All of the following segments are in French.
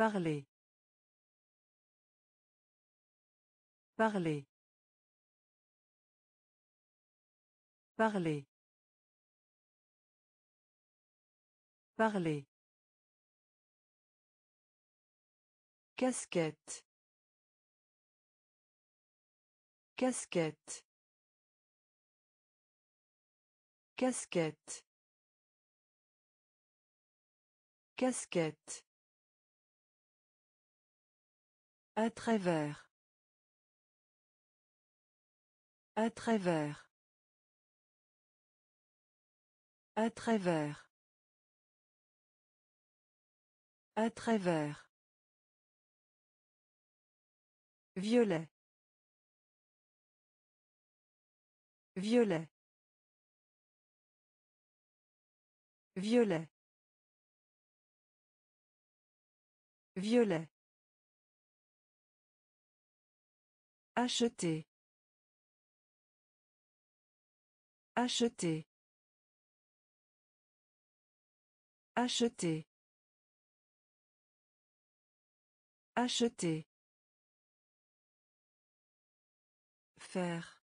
Parler. Parler. Parler. Parler. Casquette. Casquette. Casquette. Casquette. À travers. À travers. À travers. À travers. Violet. Violet. Violet. Violet. Acheter. Acheter. Acheter. Acheter. Faire.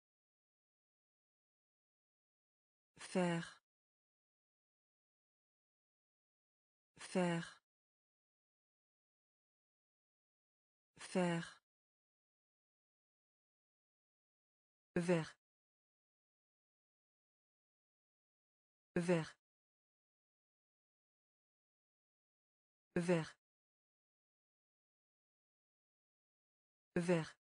Faire. Faire. Faire. Vert. Vert. Vert. Vert.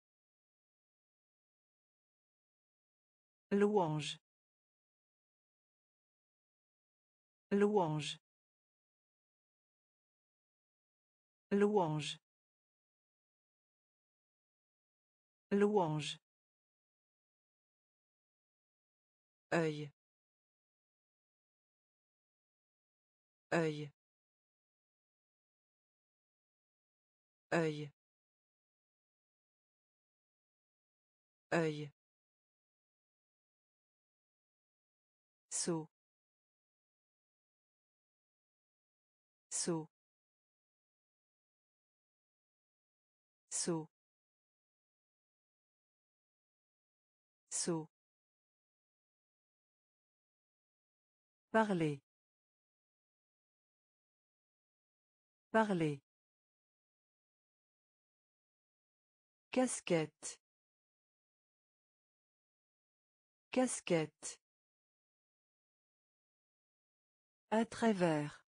Louange. Louange. Louange. Louange. Œil. Œil. Œil. Œil. Saut. Saut. Saut. Saut. Parler. Parler. Casquette. Casquette. À travers.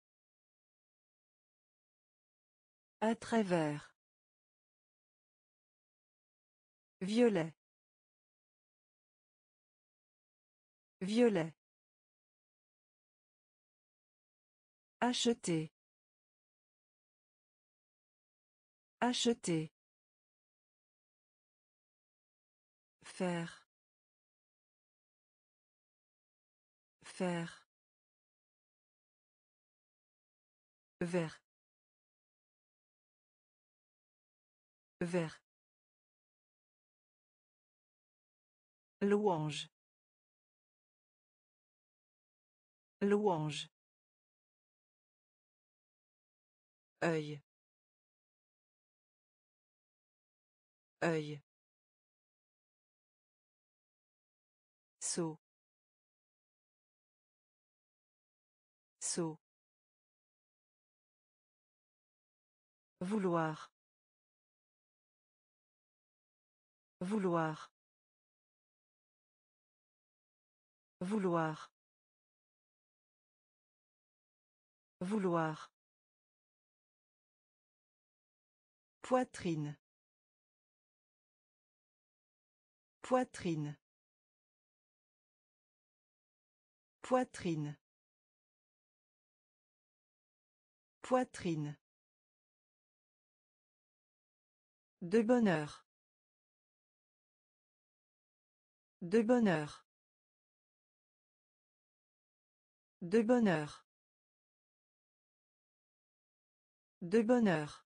À travers. Violet. Violet. Acheter. Acheter. Faire. Faire. Vert. Vert. Louange. Louange. Œil. Œil. Saut. Saut. Vouloir. Vouloir. Vouloir. Vouloir. Poitrine. Poitrine. Poitrine. Poitrine. De bonheur. De bonheur. De bonheur. De bonheur.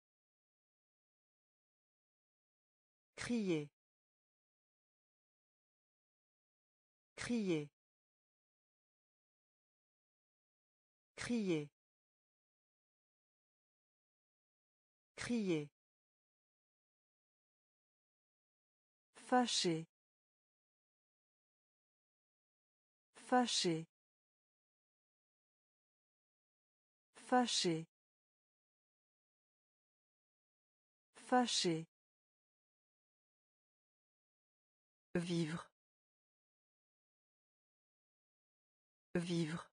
Crier. Crier. Crier. Crier. Fâché. Fâché. Fâché. Fâché. Vivre. Vivre.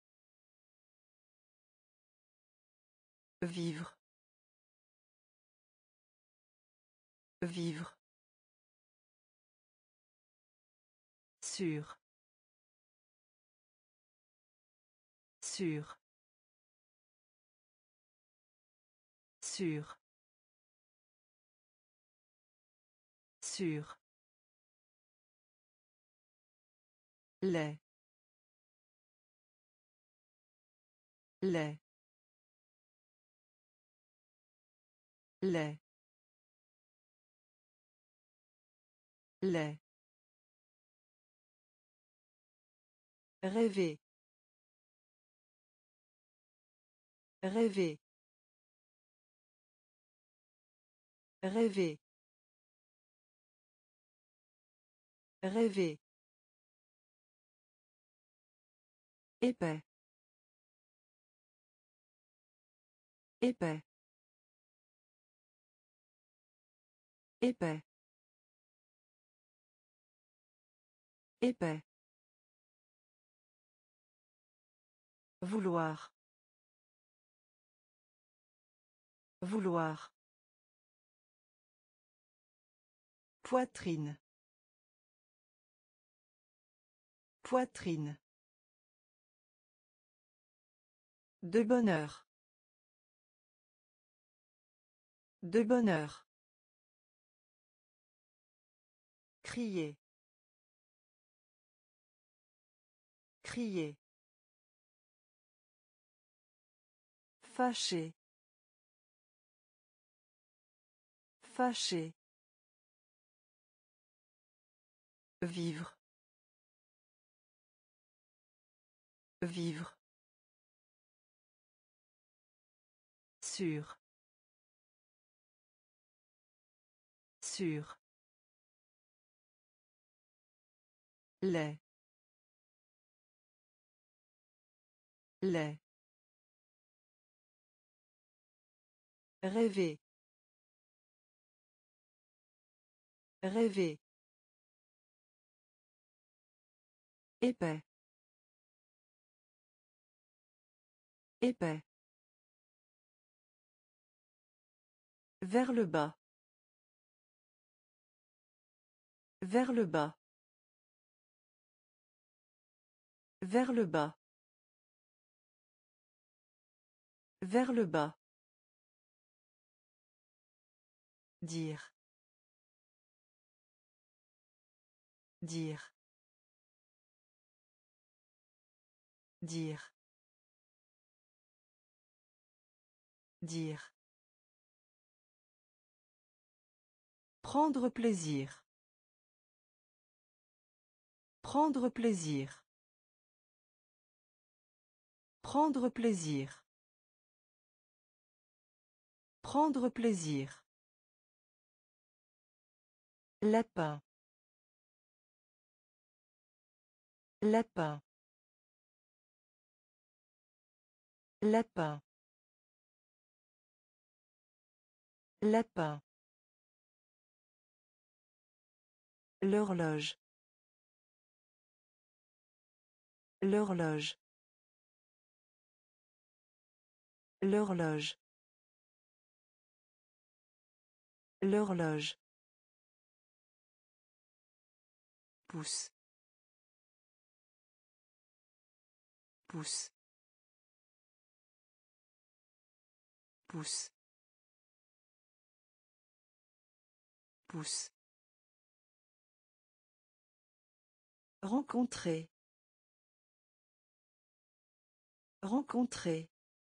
Vivre. Vivre. Sûr. Sûr. Sûr. Sûr. Lait. Lait. Lait. Lait. Rêver. Rêver. Rêver. Rêver. Épais. Épais. Épais. Épais. Vouloir. Vouloir. Poitrine. Poitrine. De bonheur. De bonheur. Crier. Crier. Fâché. Fâché. Vivre. Vivre. Sûr. Sûr. Lait. Lait. Rêver. Rêver. Épais. Épais. Vers le bas. Vers le bas. Vers le bas. Vers le bas. Dire. Dire. Dire. Dire. Prendre plaisir. Prendre plaisir. Prendre plaisir. Prendre plaisir. Lapin. Lapin. Lapin. Lapin. L'horloge. L'horloge. L'horloge. L'horloge. Pousse. Pousse. Pousse. Pousse. Rencontrer. Rencontrer.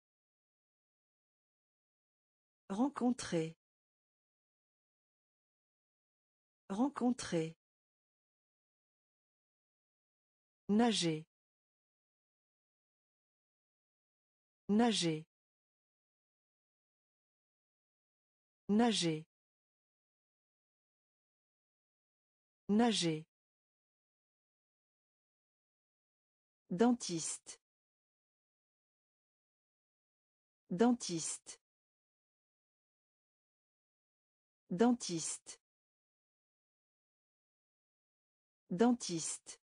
Rencontrer. Rencontrer. Nager. Nager. Nager. Nager. Dentiste. Dentiste. Dentiste. Dentiste.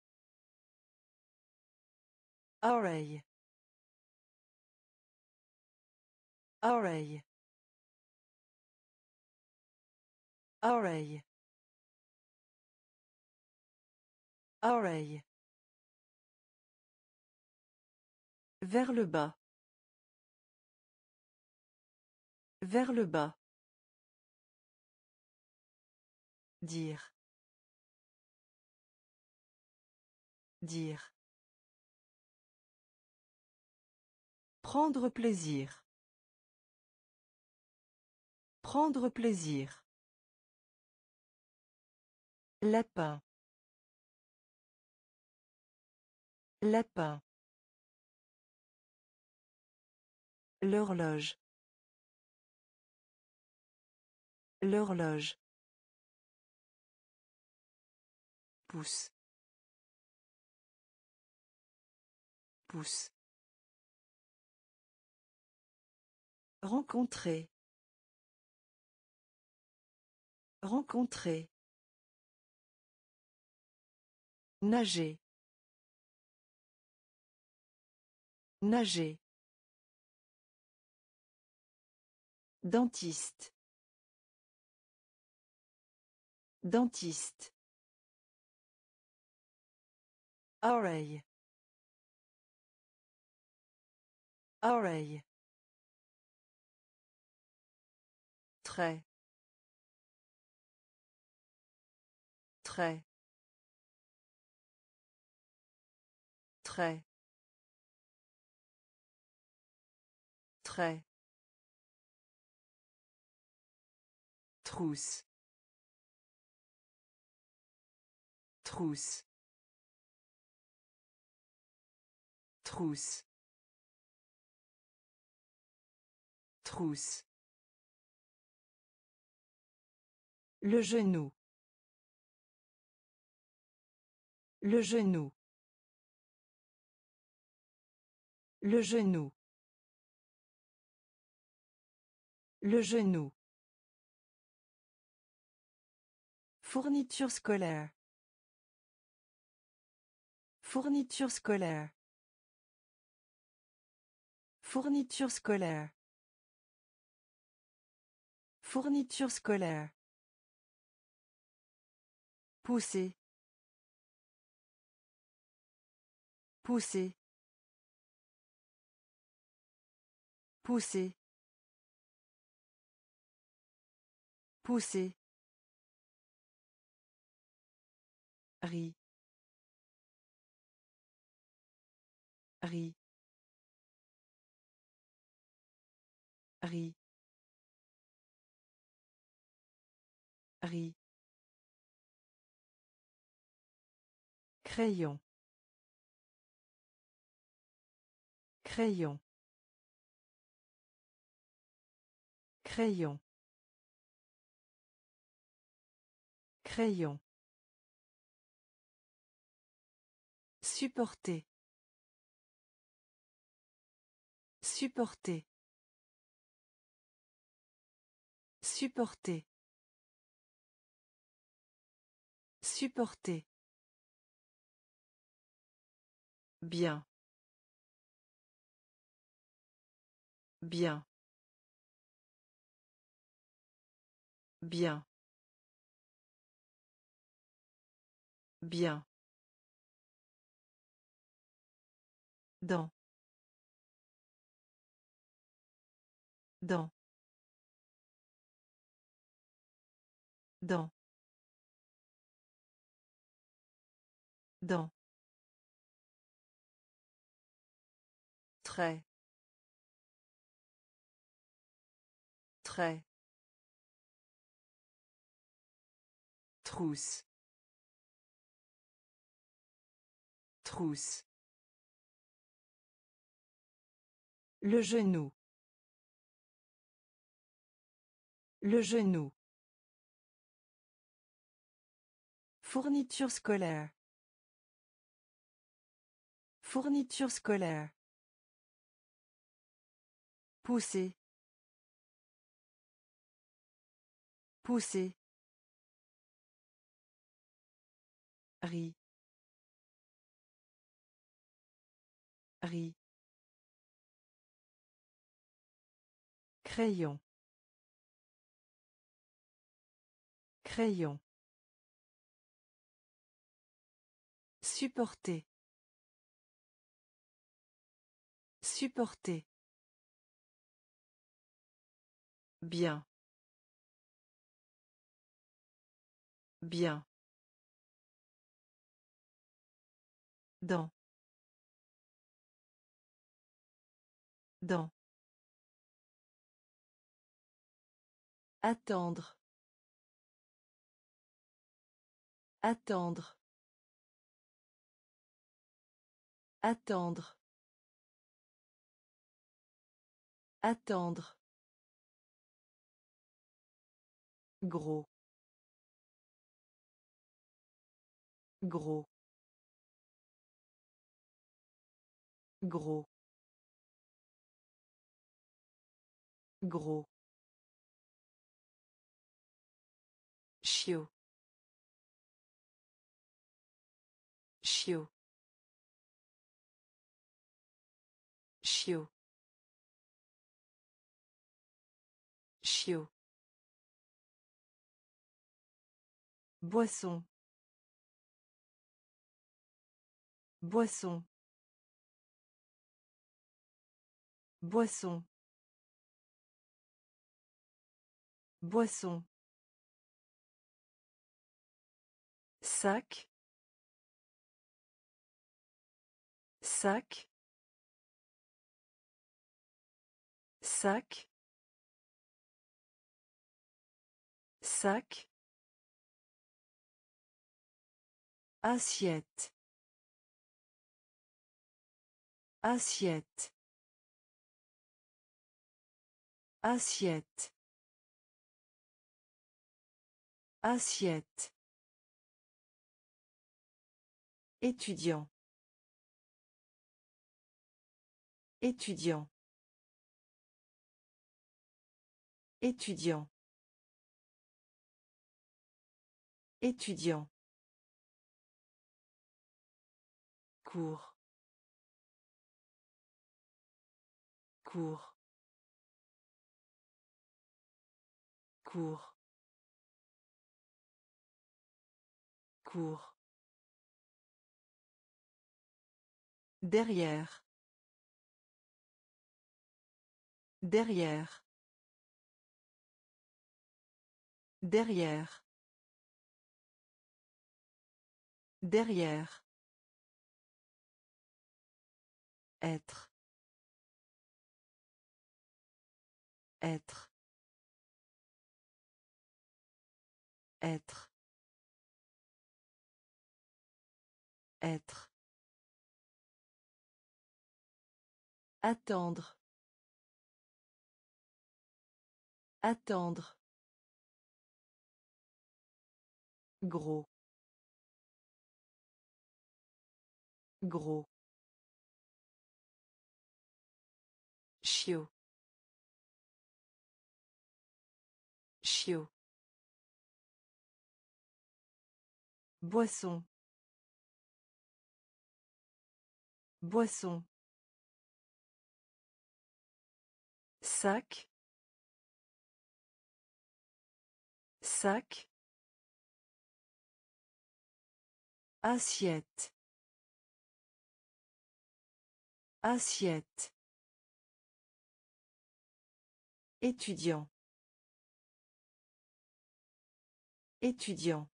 Oreille. Oreille. Oreille. Oreille. Vers le bas. Vers le bas. Dire. Dire. Prendre plaisir. Prendre plaisir. Lapin. Lapin. L'horloge. L'horloge. Pouce. Pouce. Rencontrer. Rencontrer. Nager. Nager. Dentiste. Dentiste. Oreille. Oreille. Trait. Trait. Trait. Trait. Trousse. Trousse. Trousse. Trousse. Le genou. Le genou. Le genou. Le genou. Fourniture scolaire. Fourniture scolaire. Fourniture scolaire. Fourniture scolaire. Pousser. Pousser. Pousser. Pousser. Riz. Riz. Riz. Riz. Crayon. Crayon. Crayon. Crayon. Supporter. Supporter. Supporter. Supporter. Bien. Bien. Bien. Bien. Dans. Dans. Dans. Dans. Trait. Trait. Trousse. Trousse. Le genou. Le genou. Fourniture scolaire. Fourniture scolaire. Pousser. Pousser. Riz. Riz. Crayon. Crayon. Supporter. Supporter. Bien. Bien. Dans. Dans. Attendre. Attendre. Attendre. Attendre. Gros. Gros. Gros. Gros. Chiot. Chiot. Chiot. Chiot. Boisson. Boisson. Boisson. Boisson. Sac. Sac. Sac. Sac. Assiette. Assiette. Assiette. Assiette. Étudiant. Étudiant. Étudiant. Étudiant. Cours. Cours. Cours. Cours. Derrière. Derrière. Derrière. Derrière. Être. Être. Être. Être. Attendre. Attendre. Gros. Gros. Chiot. Chiot. Boisson. Boisson. Sac. Sac. Assiette. Assiette. Étudiant. Étudiant.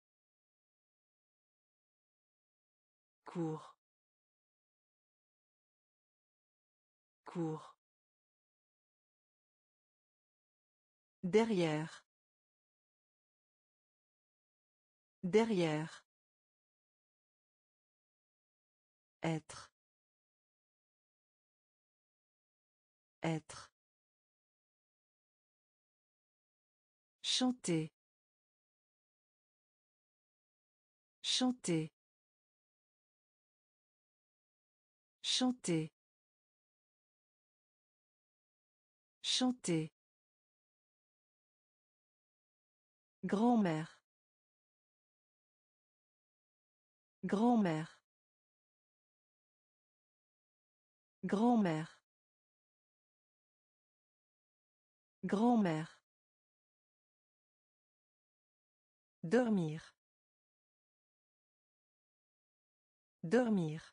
Cours. Cours. Derrière. Derrière. Être. Être. Chanter. Chanter. Chanter. Chanter. Grand-mère. Grand-mère. Grand-mère. Grand-mère. Dormir. Dormir.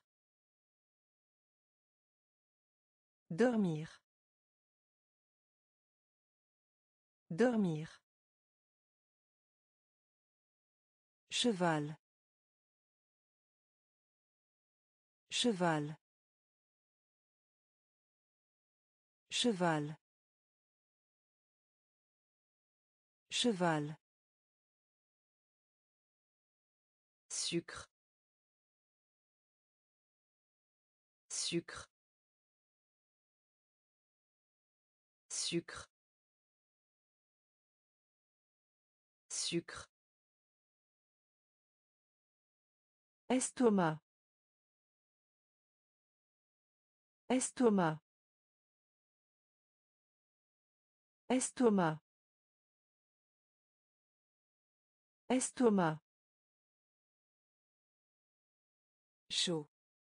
Dormir. Dormir. Cheval. Cheval. Cheval. Cheval. Sucre. Sucre. Sucre. Sucre. Estomac. Estomac. Estomac. Estomac. Chaud.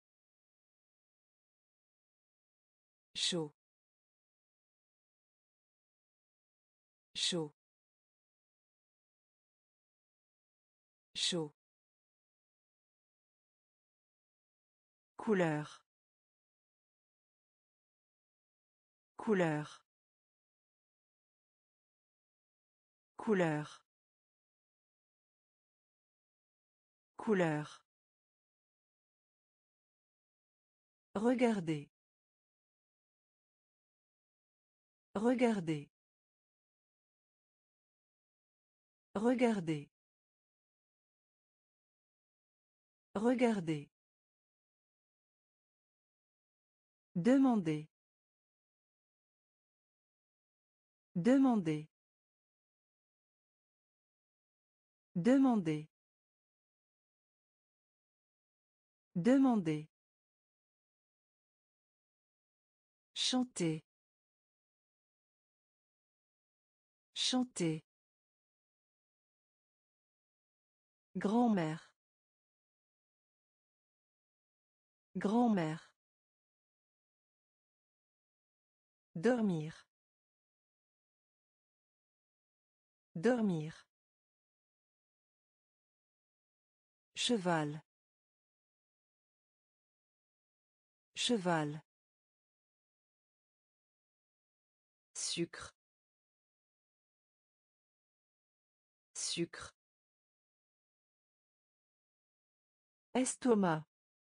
Chaud. Chaud. Chaud. Couleur. Couleur. Couleur. Couleur. Regardez. Regardez. Regardez. Regardez. Demandez. Demandez. Demandez. Demandez. Chanter. Chanter. Grand-mère. Grand-mère. Dormir. Dormir. Cheval. Cheval. Sucre. Sucre. Estomac.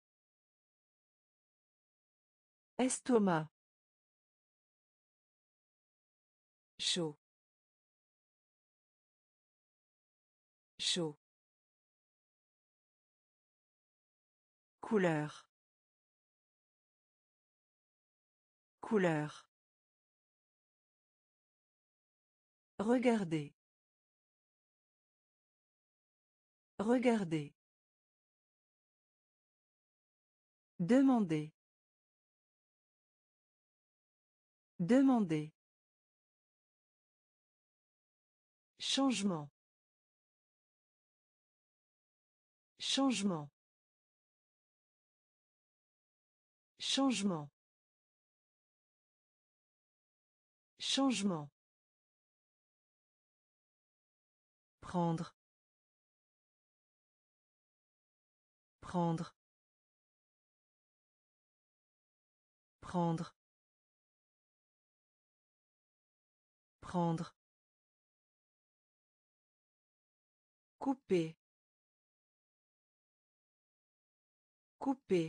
Estomac. Chaud. Chaud. Couleur. Couleur. Regardez. Regardez. Demandez. Demandez. Changement. Changement. Changement. Changement. Prendre. Prendre. Prendre. Prendre. Couper. Couper.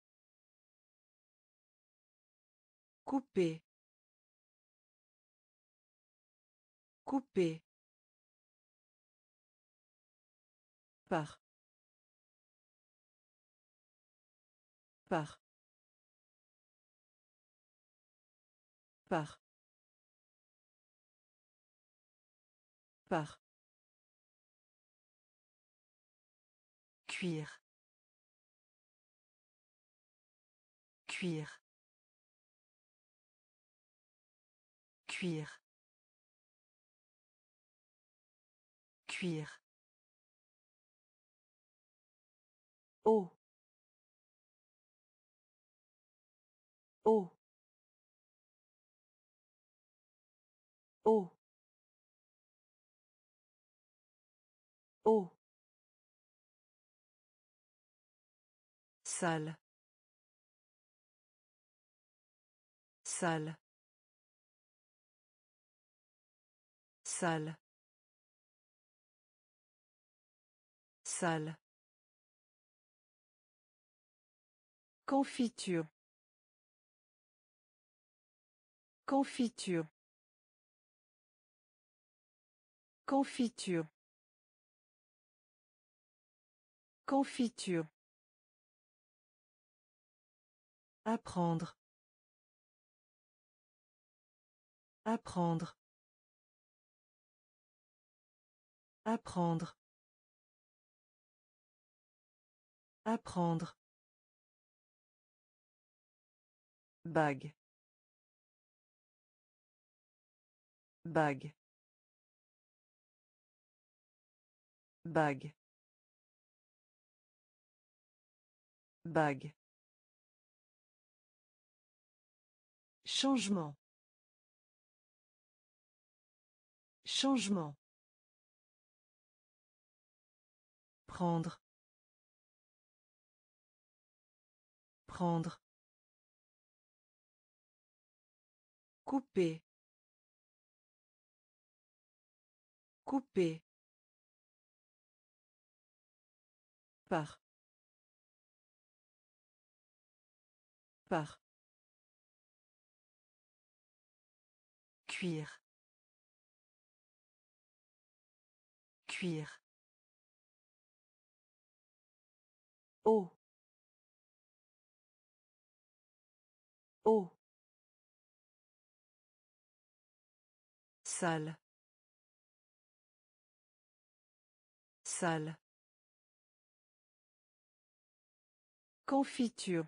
Couper. Couper. Par. Par. Par. Par. Cuire. Cuire. Cuire. Cuire. Eau. Eau. Eau. Eau. Salle. Salle. Salle. Salle. Confiture. Confiture. Confiture. Confiture. Apprendre. Apprendre. Apprendre. Apprendre. Bague. Bague. Bague. Bague. Changement. Changement. Prendre. Prendre. Couper. Couper. Par. Par. Cuire. Cuire. Eau. Eau. Salle. Salle. Confiture.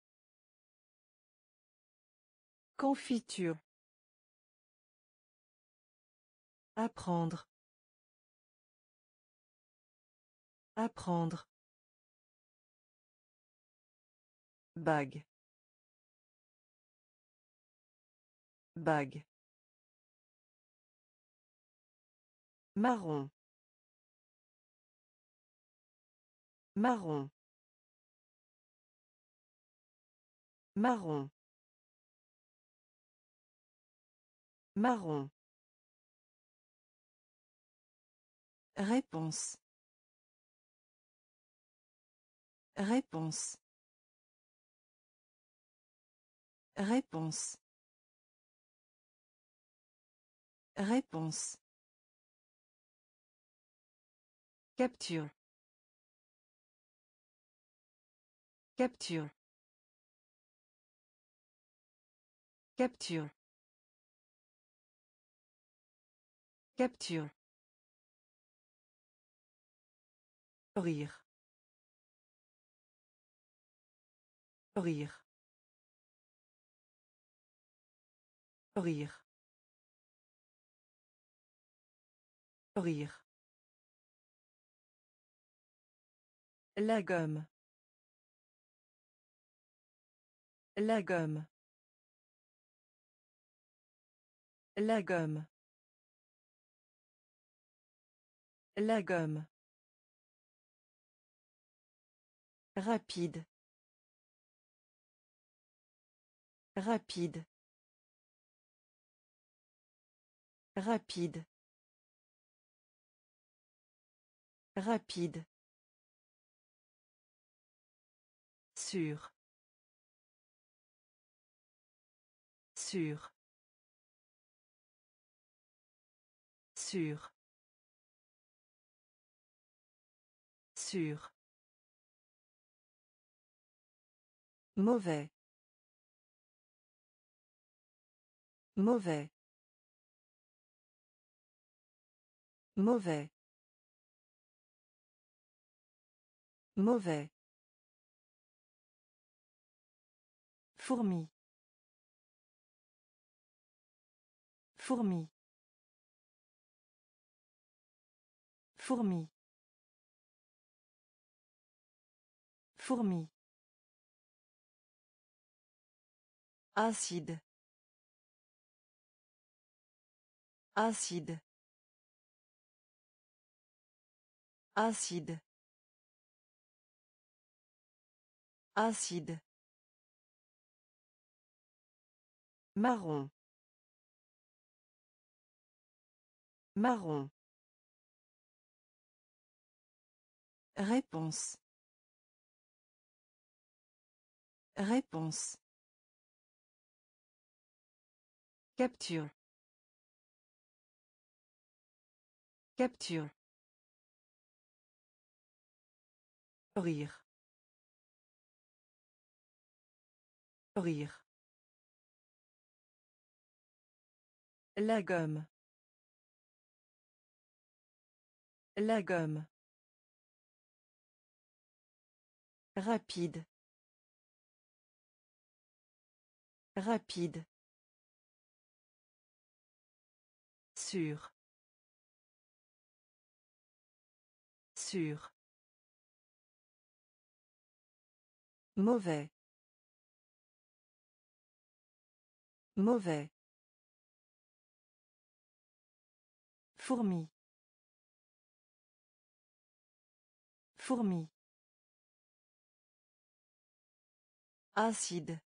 Confiture. Apprendre. Apprendre. Bague. Bague. Marron. Marron. Marron. Marron. Réponse. Réponse. Réponse. Réponse. Capture. Capture. Capture. Capture. Rire. Rire. Rire. Rire. La gomme. La gomme. La gomme. La gomme. Rapide. Rapide. Rapide. Rapide. Sûr. Sûr. Sûr. Sûr. Mauvais. Mauvais. Mauvais. Mauvais. Fourmi. Fourmi. Fourmi. Fourmi. Acide. Acide. Acide. Acide. Marron. Marron. Réponse. Réponse. Capture. Capture. Rire. Rire. La gomme. La gomme. Rapide. Rapide. Sûr. Sûr. Mauvais. Mauvais. Fourmi. Fourmi. Acide.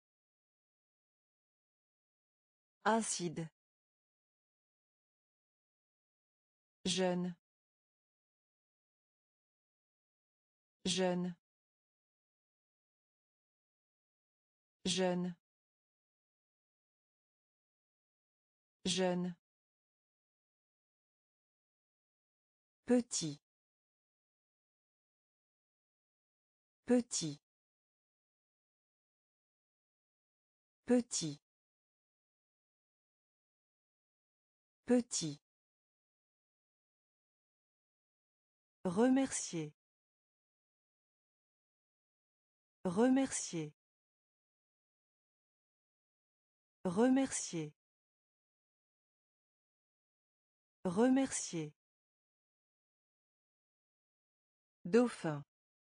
Acide. Jeune. Jeune. Jeune. Jeune. Petit. Petit. Petit. Petit. Remercier. Remercier. Remercier. Remercier. Dauphin.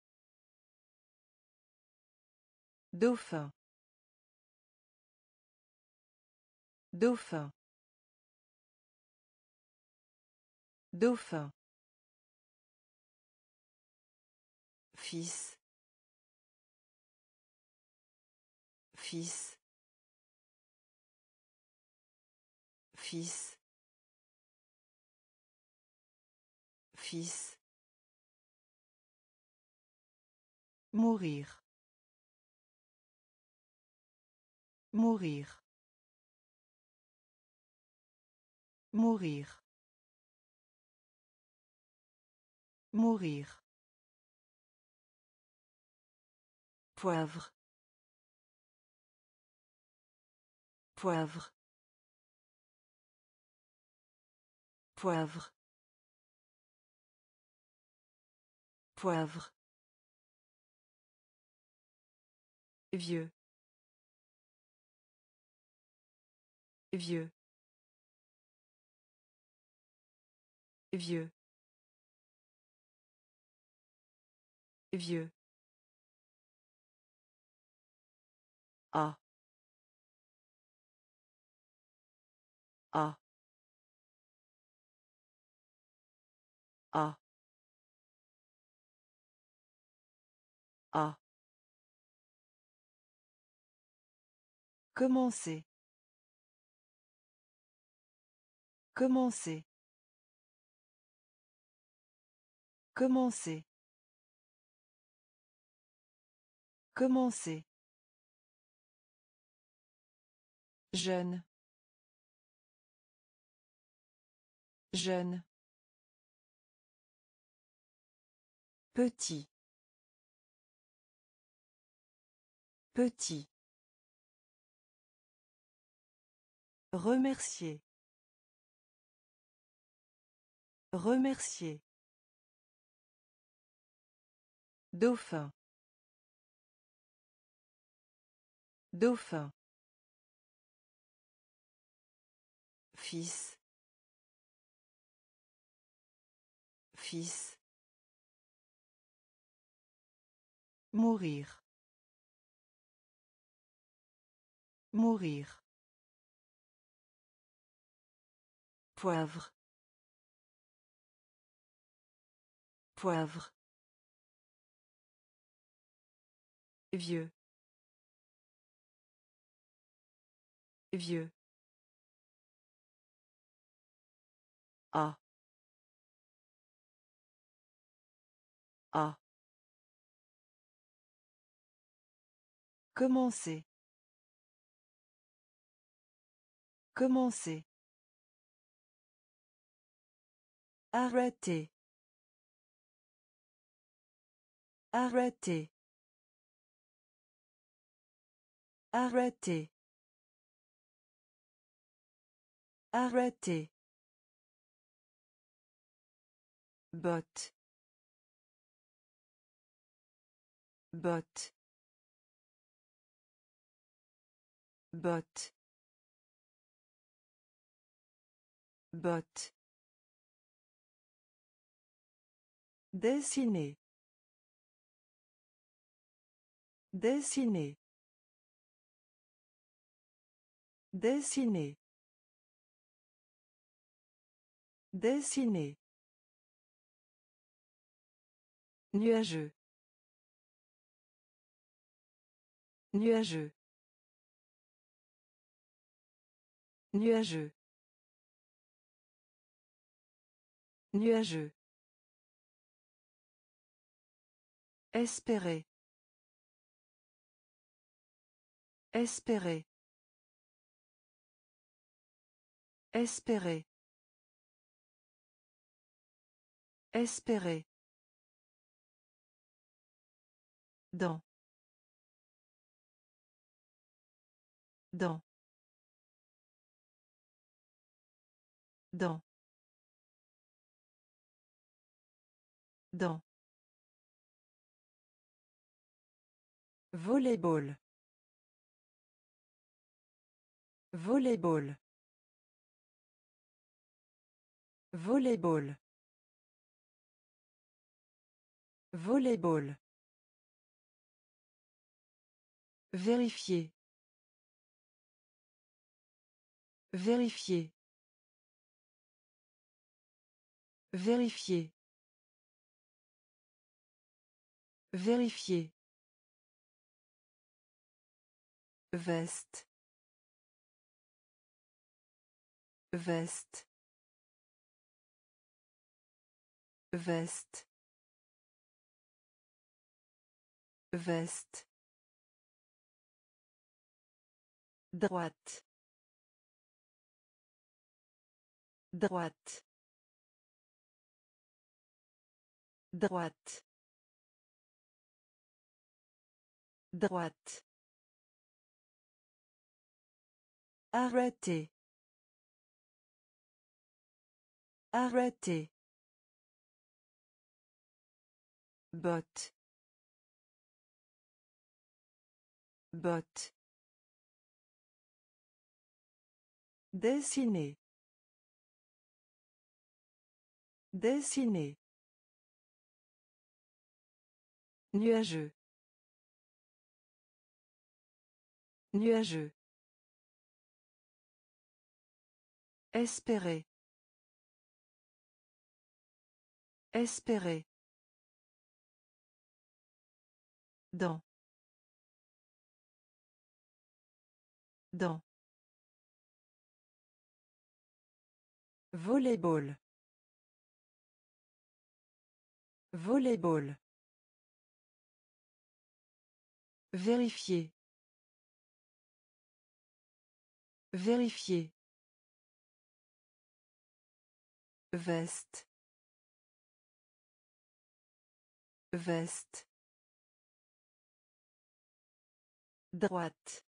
Dauphin. Dauphin. Dauphin. Fils. Fils. Fils. Fils. Mourir. Mourir. Mourir. Mourir. Poivre. Poivre. Poivre. Poivre. Vieux. Vieux. Vieux. Vieux. A. A. A. A. Commencer. Commencer. Commencer. Commencer. Jeune. Jeune. Petit. Petit. Remercier. Remercier. Dauphin. Dauphin. Fils. Fils. Mourir. Mourir. Poivre. Poivre. Vieux. Vieux. A. A. Commencer. Commencer. Arrêter. Arrêter. Arrêter. Arrêter. Botte. Botte. Botte. Botte. Dessiner. Dessiner. Dessiner. Dessiner. Nuageux. Nuageux. Nuageux. Nuageux. Espérer. Espérer. Espérer. Espérer. Dans. Dans. Dans. Dans. Volleyball. Volleyball. Volleyball. Volleyball. Vérifier. Vérifier. Vérifier. Vérifier. Veste. Veste. Veste. Veste. Droite. Droite. Droite. Droite. Arrêter. Arrêter. Botte. Botte. Dessiner. Dessiner. Nuageux. Nuageux. Espérer. Espérer. Dans. Dans. Volleyball. Volleyball. Vérifier. Vérifier. Veste. Veste. Droite.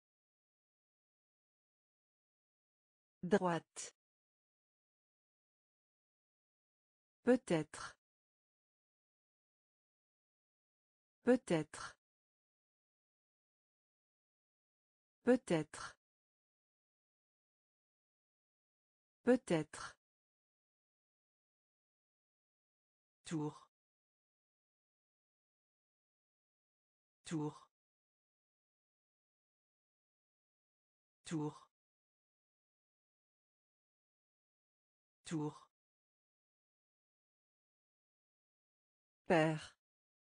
Droite. Peut-être. Peut-être. Peut-être. Peut-être. Tour. Tour. Tour. Tour. Père.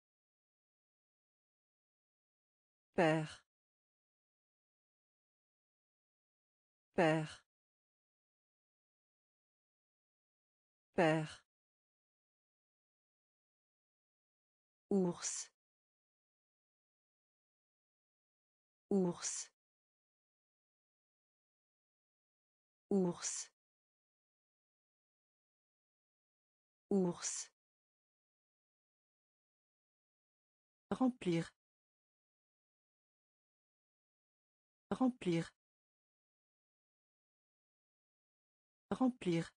Père. Père. Père. Ours. Ours. Ours. Ours. Remplir. Remplir. Remplir.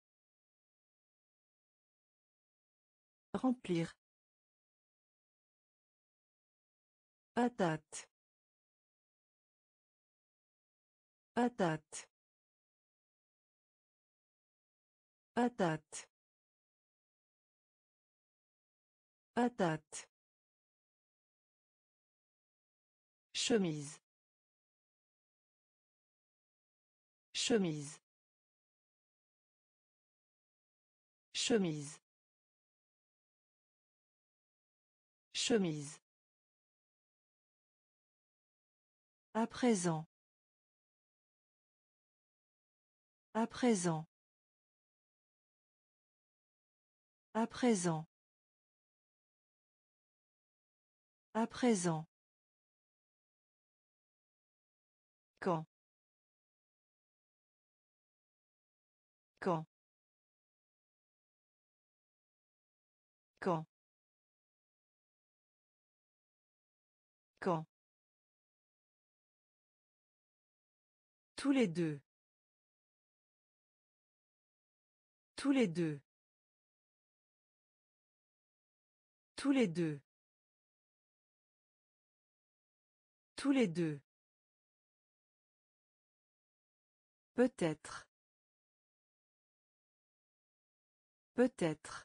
Remplir. Patate. Patate. Patate. Patate. Chemise. Chemise. Chemise. Chemise. À présent. À présent. À présent. À présent. Quand. Quand. Quand. Quand. Tous les deux. Tous les deux. Tous les deux. Tous les deux. Peut-être. Peut-être.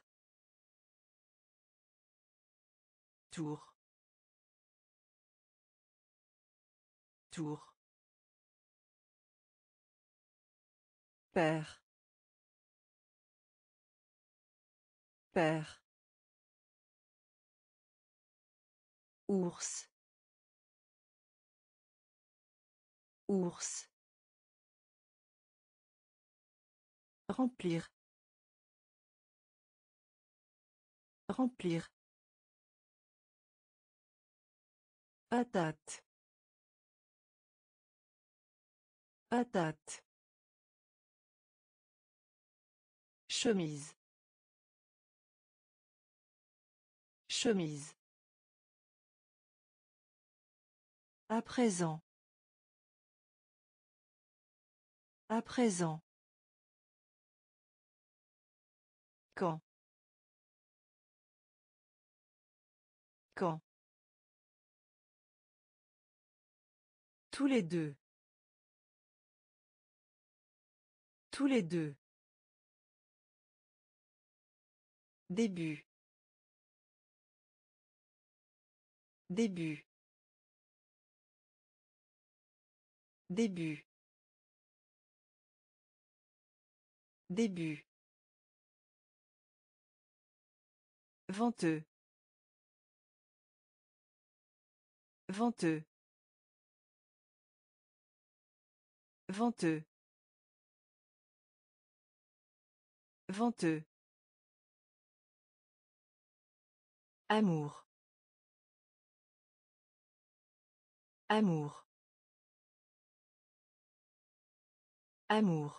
Tour. Tour. Père. Père. Ours. Ours. Remplir. Remplir. Patate. Patate. Chemise. Chemise. À présent. À présent. Quand. Quand. Tous les deux. Tous les deux. Début. Début. Début. Début. Venteux. Venteux. Venteux. Venteux. Amour. Amour. Amour.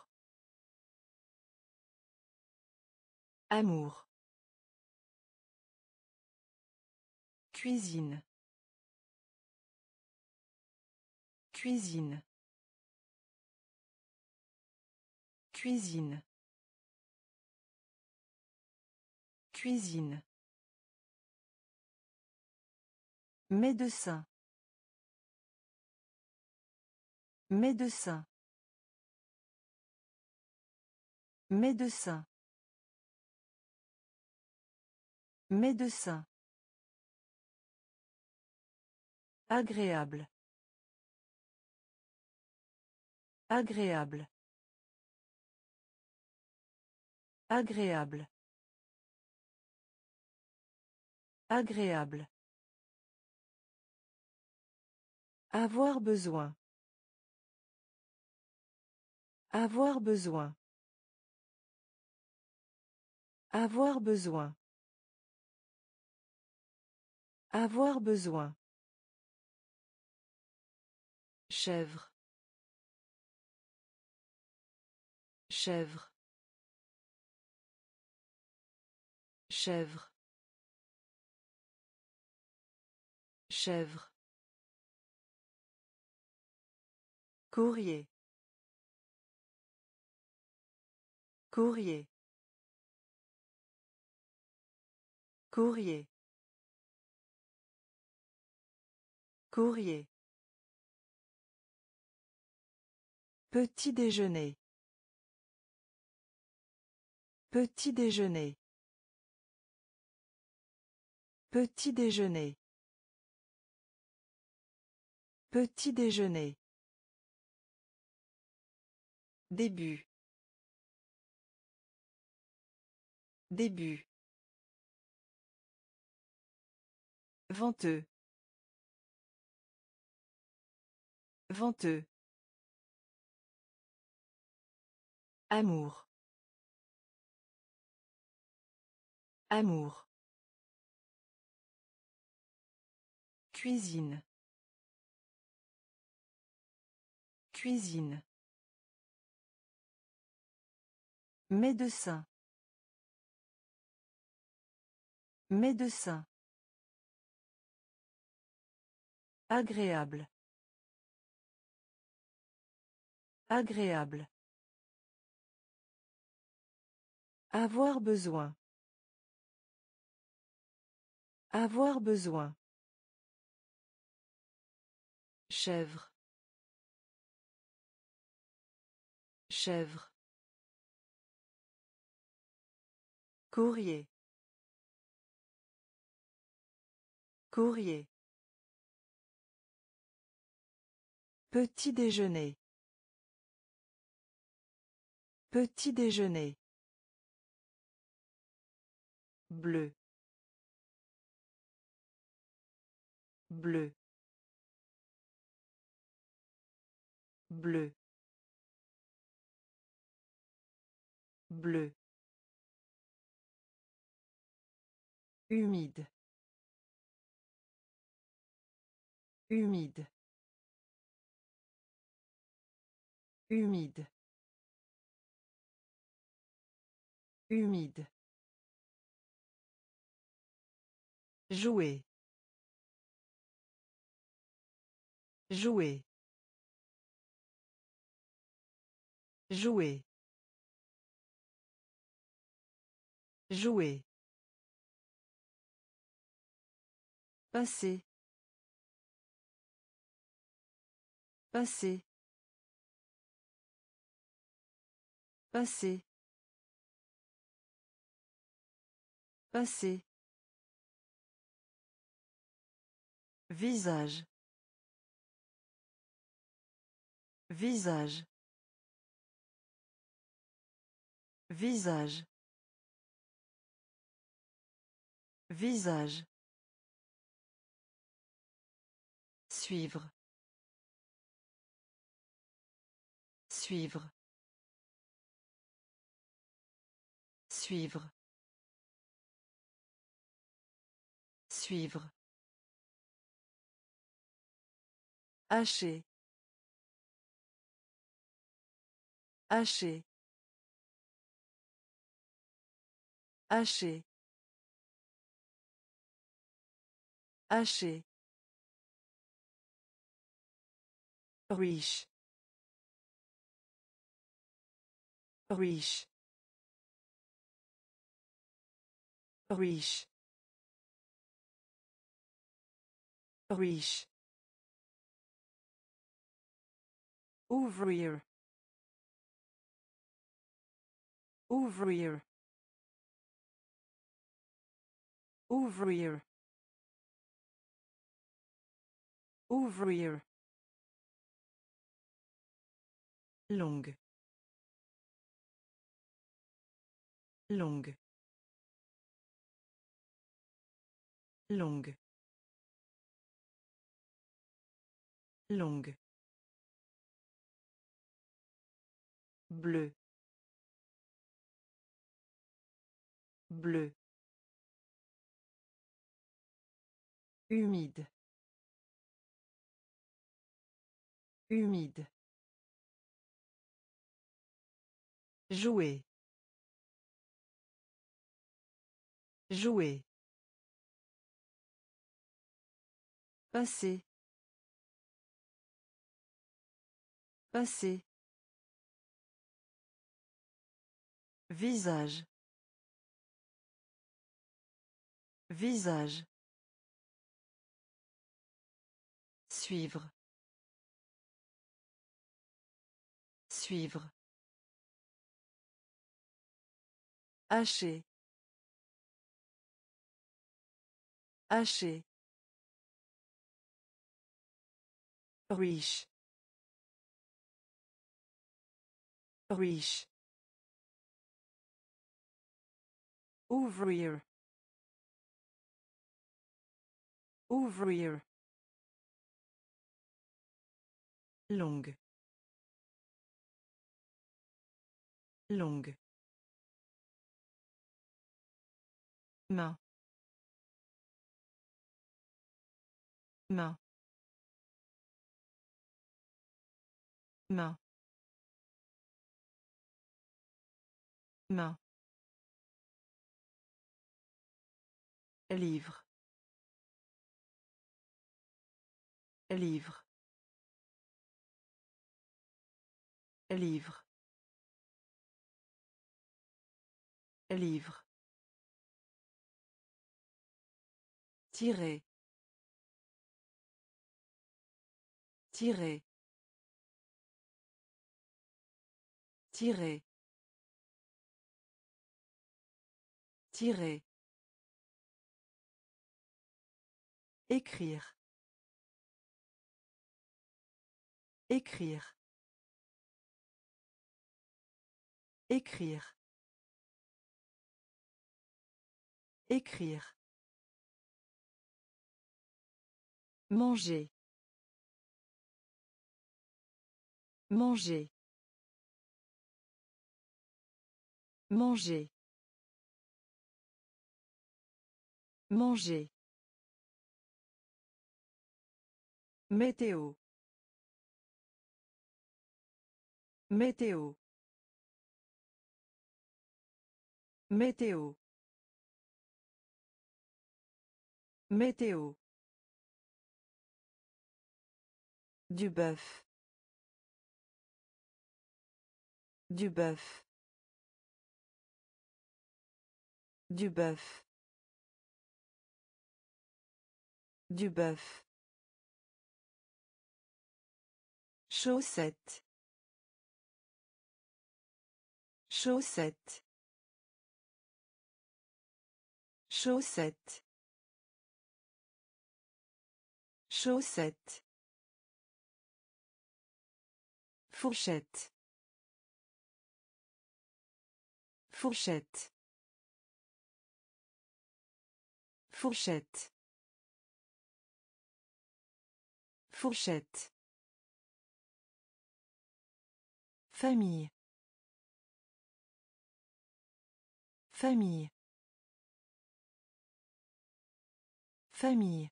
Amour. Cuisine. Cuisine. Cuisine. Cuisine. Médecin. Médecin. Médecin. Médecin. Agréable. Agréable. Agréable. Agréable. Avoir besoin. Avoir besoin. Avoir besoin. Avoir besoin. Chèvre. Chèvre. Chèvre. Chèvre. Courrier. Courrier. Courrier. Courrier. Petit déjeuner. Petit déjeuner. Petit déjeuner. Petit déjeuner. Début. Début. Venteux. Venteux. Amour. Amour. Cuisine. Cuisine. Médecin. Médecin. Agréable. Agréable. Avoir besoin. Avoir besoin. Chèvre. Chèvre. Courrier. Courrier. Petit déjeuner. Petit déjeuner. Bleu. Bleu. Bleu. Bleu. Humide. Humide. Humide. Humide. Jouer. Jouer. Jouer. Jouer. Passer. Passer. Passer. Passer. Visage. Visage. Visage. Visage. Suivre. Suivre. Suivre. Suivre. Hacher. Hacher. Hacher. Hacher. Riche. Riche. Riche. Riche. Ouvrir. Ouvrir. Ouvrir. Ouvrir. Longue. Longue. Longue. Longue. Bleu. Bleu. Humide. Humide. Jouer. Jouer. Passer. Passer. Visage. Visage. Suivre. Suivre. Hacher. Hacher. Riche. Riche. Ouvrir. Ouvrir. Longue. Longue. Main. Main. Main. Main. Livre. Livre. Livre. Livre. Tirer. Tirer. Tirer. Tirer. Écrire. Écrire. Écrire. Écrire. Manger. Manger. Manger. Manger. Météo. Météo. Météo. Météo. Du bœuf. Du bœuf. Du bœuf. Du bœuf. Chaussette. Chaussette. Chaussette. Chaussette. Fourchette. Fourchette. Fourchette. Fourchette. Famille. Famille. Famille.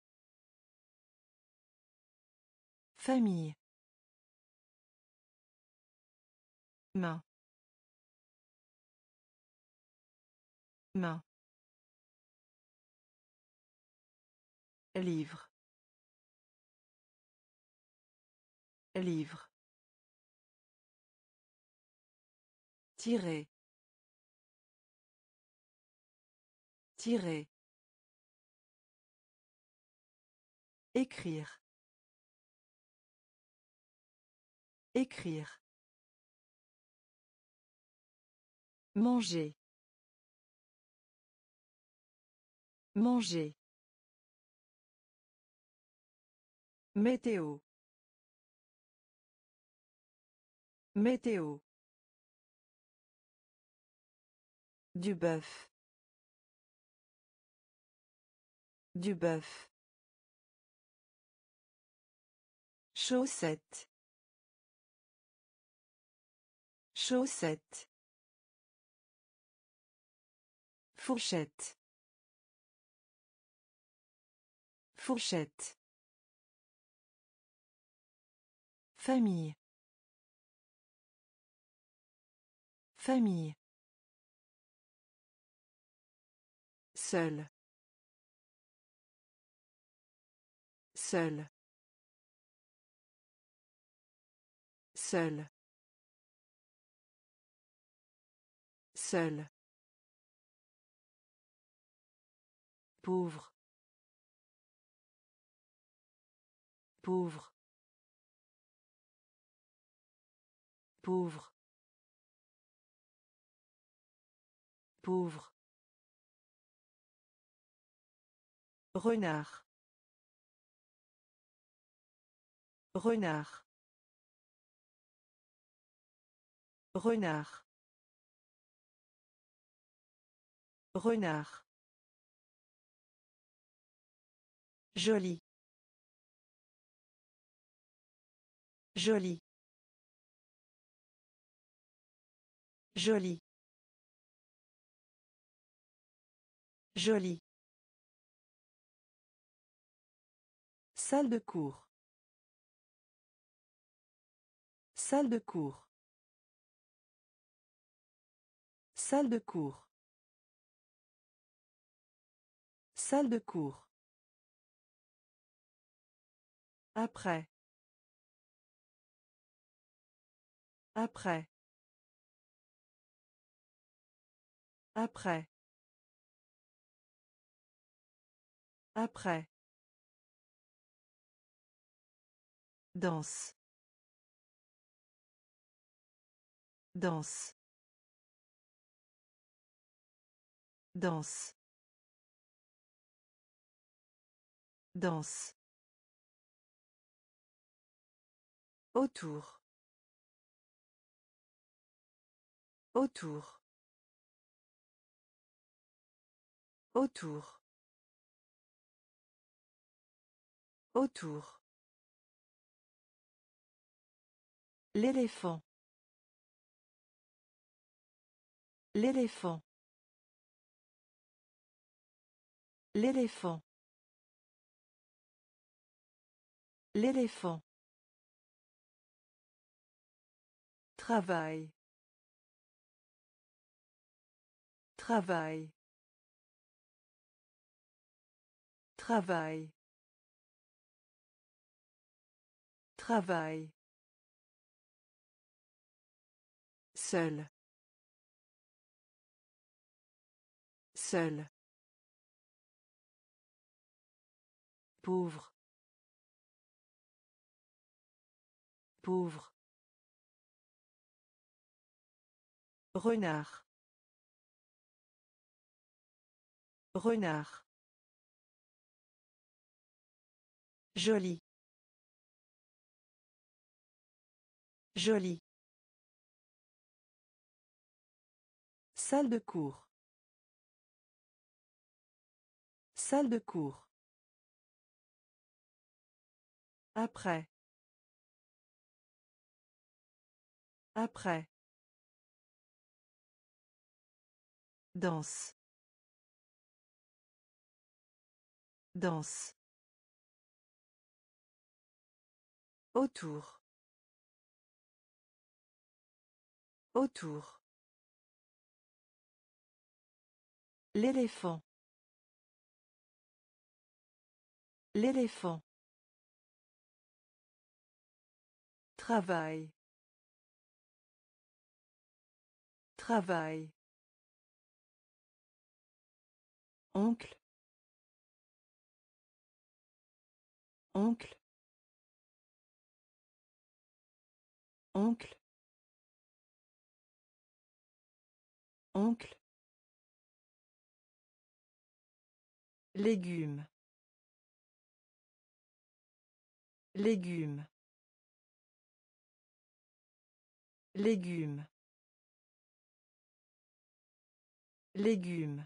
Famille. Main. Main. Livre. Livre. Tirer. Tirer. Écrire. Écrire. Manger. Manger. Météo. Météo. Du bœuf. Du bœuf. Chaussette. Chaussette. Fourchette. Fourchette. Famille. Famille. Seul. Seul. Seul. Seul. Pauvre. Pauvre. Pauvre. Pauvre. Renard. Renard. Renard. Renard. Joli. Joli. Joli. Joli. Salle de cours. Salle de cours. Salle de cours. Salle de cours. Après. Après. Après. Après. Danse. Danse. Danse. Danse. Autour. Autour. Autour. Autour. L'éléphant. L'éléphant. L'éléphant. L'éléphant. Travail. Travail. Travail. Travail. Seul. Seul. Pauvre. Pauvre. Renard. Renard. Joli. Joli. Salle de cours. Salle de cours. Après. Après. Danse. Danse. Autour. Autour. L'éléphant. L'éléphant. Travail. Travail. Oncle. Oncle. Oncle. Oncle. Légumes. Légumes. Légumes. Légumes.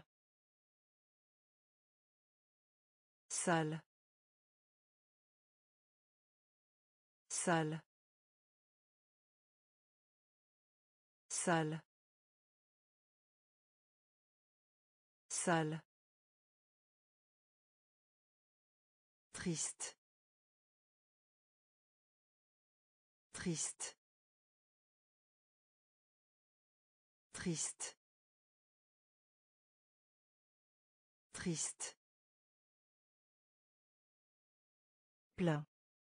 Salle. Salle. Salle. Salle. Triste. Triste. Triste. Triste. Plein.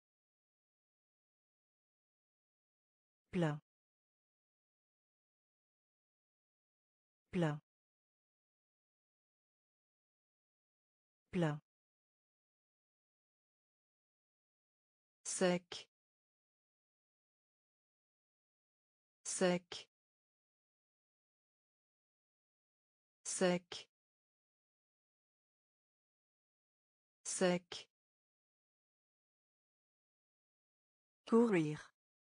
Plein. Plein. Plein. Sec. Sec. Sec. Sec. Courir.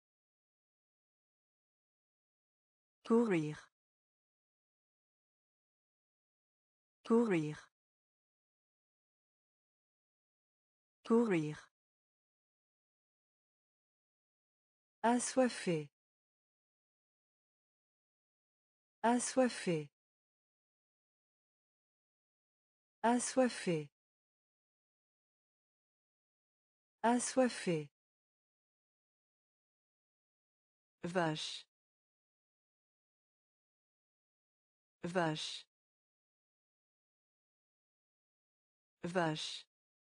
Courir. Courir. Courir. Assoiffé. Assoiffé. Assoiffé. Assoiffé. Vache. Vache. Vache.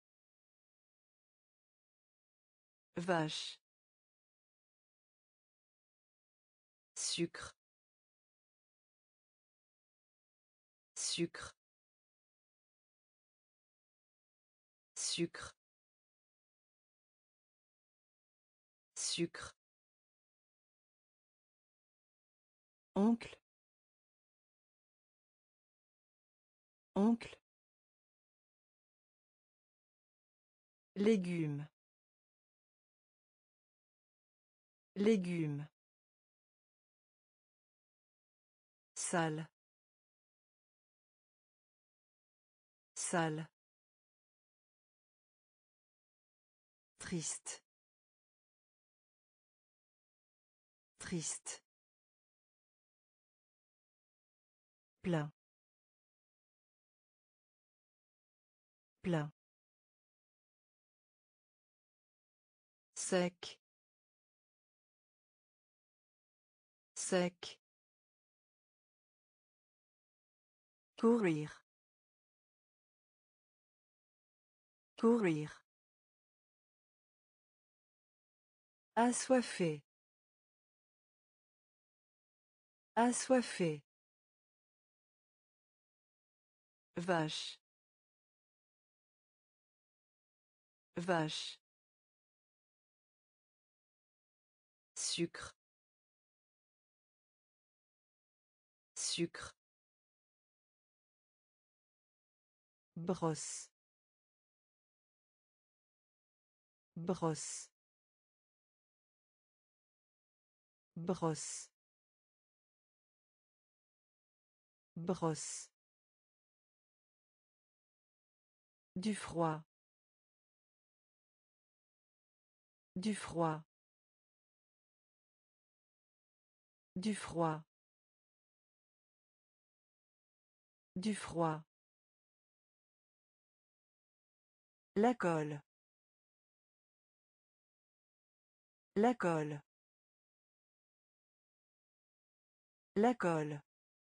Vache. Sucre. Sucre. Sucre. Sucre. Oncle. Oncle. Légumes. Légumes. Salle. Salle. Triste. Triste. Plein. Plein. Sec. Sec. Courir. Courir. Assoiffé. Assoiffé. Vache. Vache. Sucre. Sucre. Brosse. Brosse. Brosse. Brosse. Du froid. Du froid. Du froid. Du froid. La colle. La colle. La colle.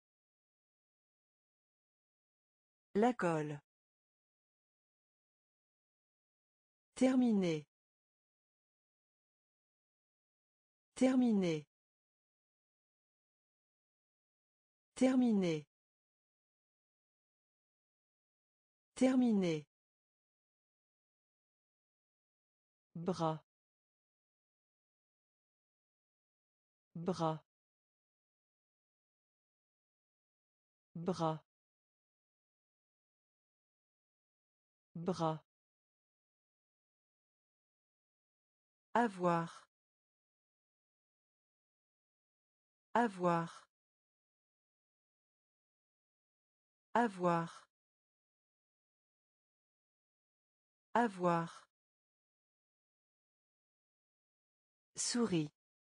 La colle. Terminé. Terminé. Terminé. Terminé. Bras. Bras. Bras. Bras. Avoir. Avoir. Avoir. Avoir. Souris.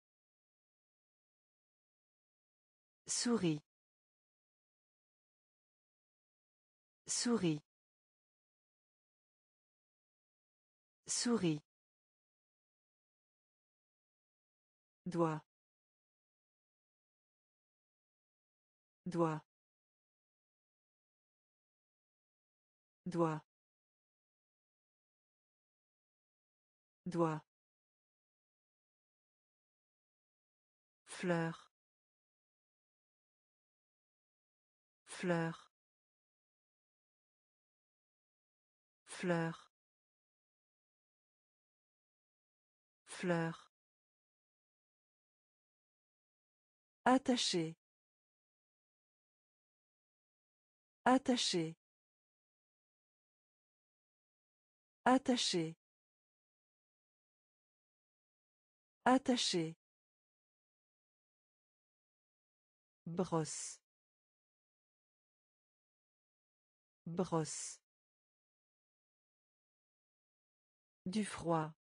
Souris. Souris. Souris. Doigt. Doigt. Doigt. Doigt. Fleur. Fleur. Fleur. Fleur. Attaché. Attaché. Attaché. Attaché. Brosse. Brosse. Du froid.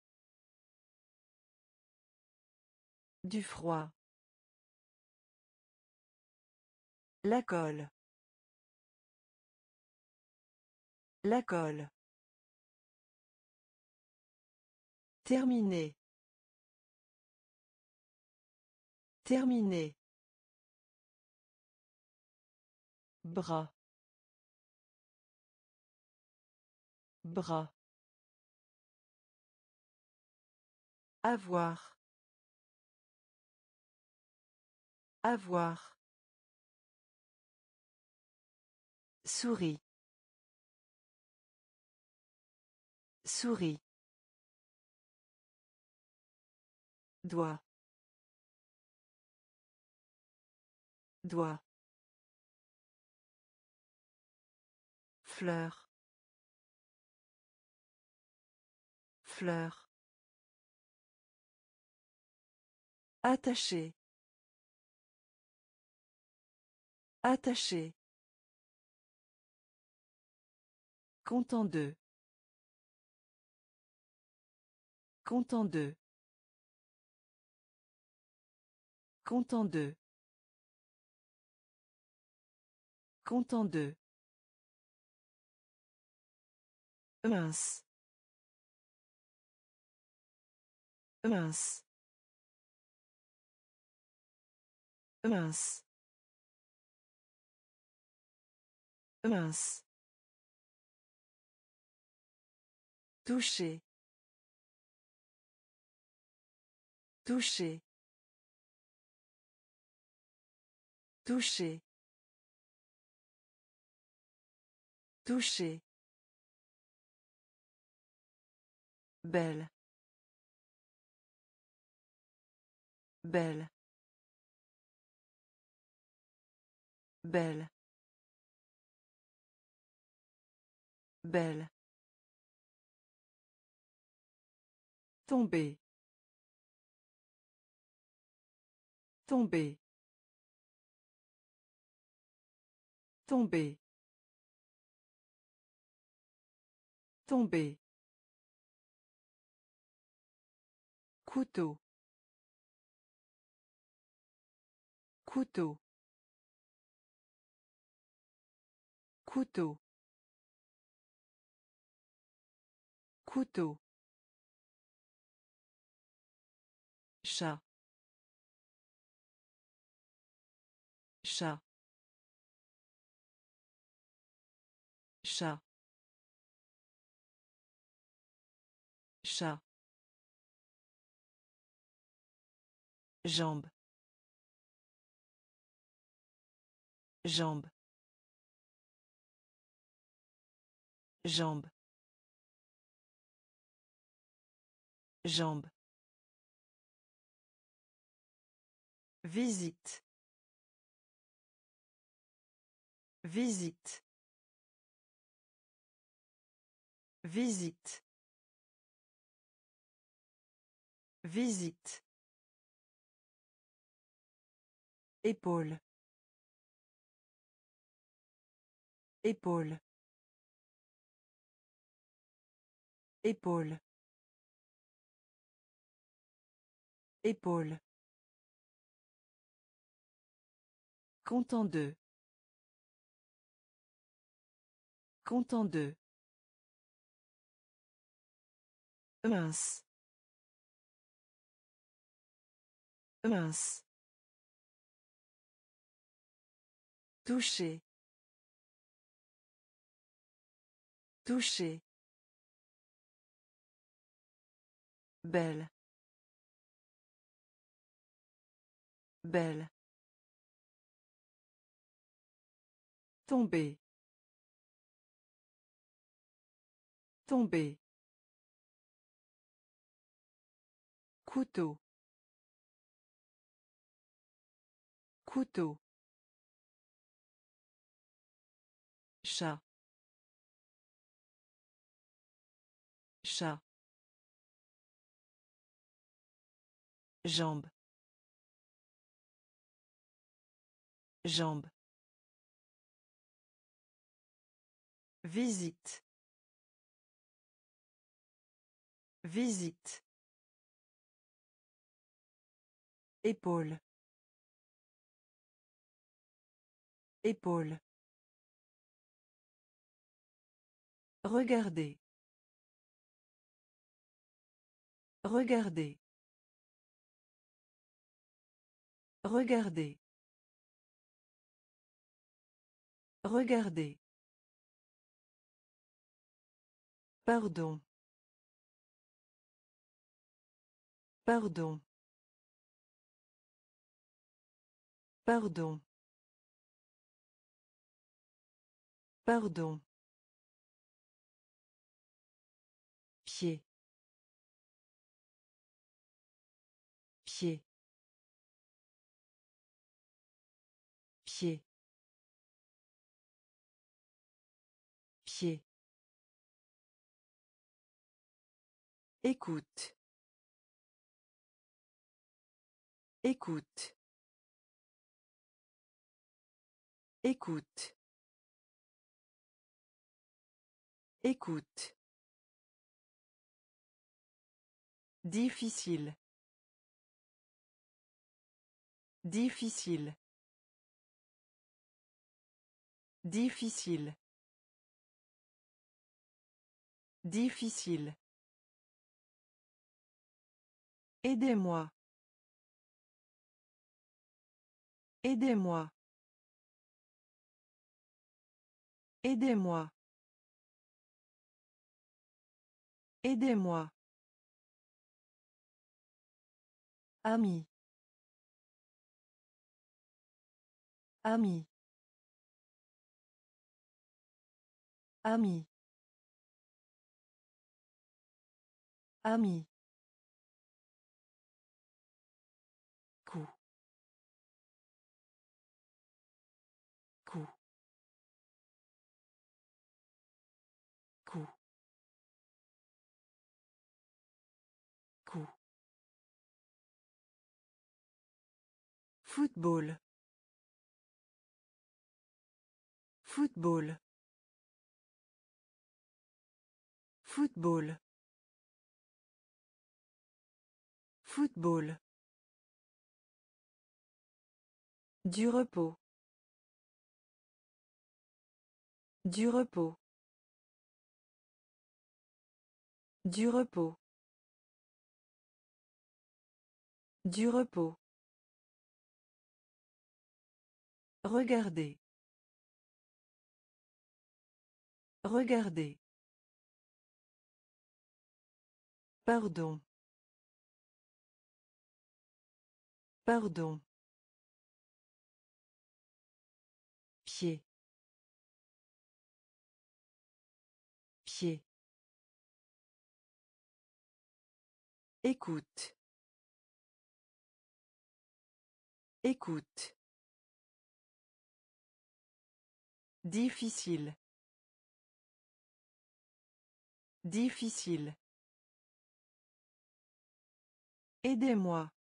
Du froid. La colle. La colle. Terminé. Terminé. Bras. Bras. Avoir. Avoir. Souris. Souris. Doigt. Doigt. Fleur. Fleur. Attaché. Attaché. Content de. Content de. Content de. Content de. Mince. Mince. Mince. Mince. Toucher. Toucher. Toucher. Toucher. Belle. Belle. Belle. Belle. Tomber. Tomber. Tomber. Tomber. Couteau. Couteau. Couteau. Couteau. Chat. Chat. Chat. Chat. Jambe. Jambe. Jambe. Jambe. Visite. Visite. Visite. Visite. Épaule. Épaule. Épaule. Épaule. Content de. Content de. Mince. Mince. Toucher. Toucher. Belle. Belle. Tomber. Tomber. Couteau. Couteau. Chat. Chat. Jambe. Jambe. Visite. Visite. Épaule. Épaule. Regardez. Regardez. Regardez. Regardez. Pardon. Pardon. Pardon. Pardon. Pied. Pied. Pied. Pied. Écoute. Écoute. Écoute. Écoute. Difficile. Difficile. Difficile. Difficile. Aidez-moi. Aidez-moi. Aidez-moi. Aidez-moi. Ami. Ami. Ami. Ami. Coup. Coup. Coup. Coup. Football. Football. Football. Football. Du repos. Du repos. Du repos. Du repos. Regardez. Regardez. Pardon. Pardon. Pied. Entier. Écoute. Écoute. Difficile. Difficile. Aidez-moi.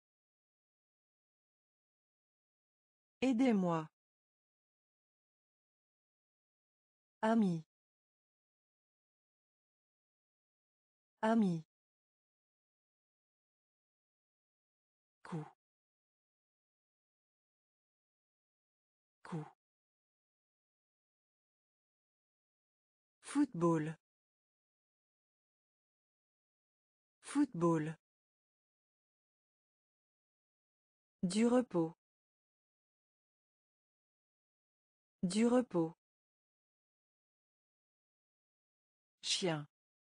Aidez-moi. Ami. Ami. Coup. Coup. Football. Football. Du repos. Du repos. Chien.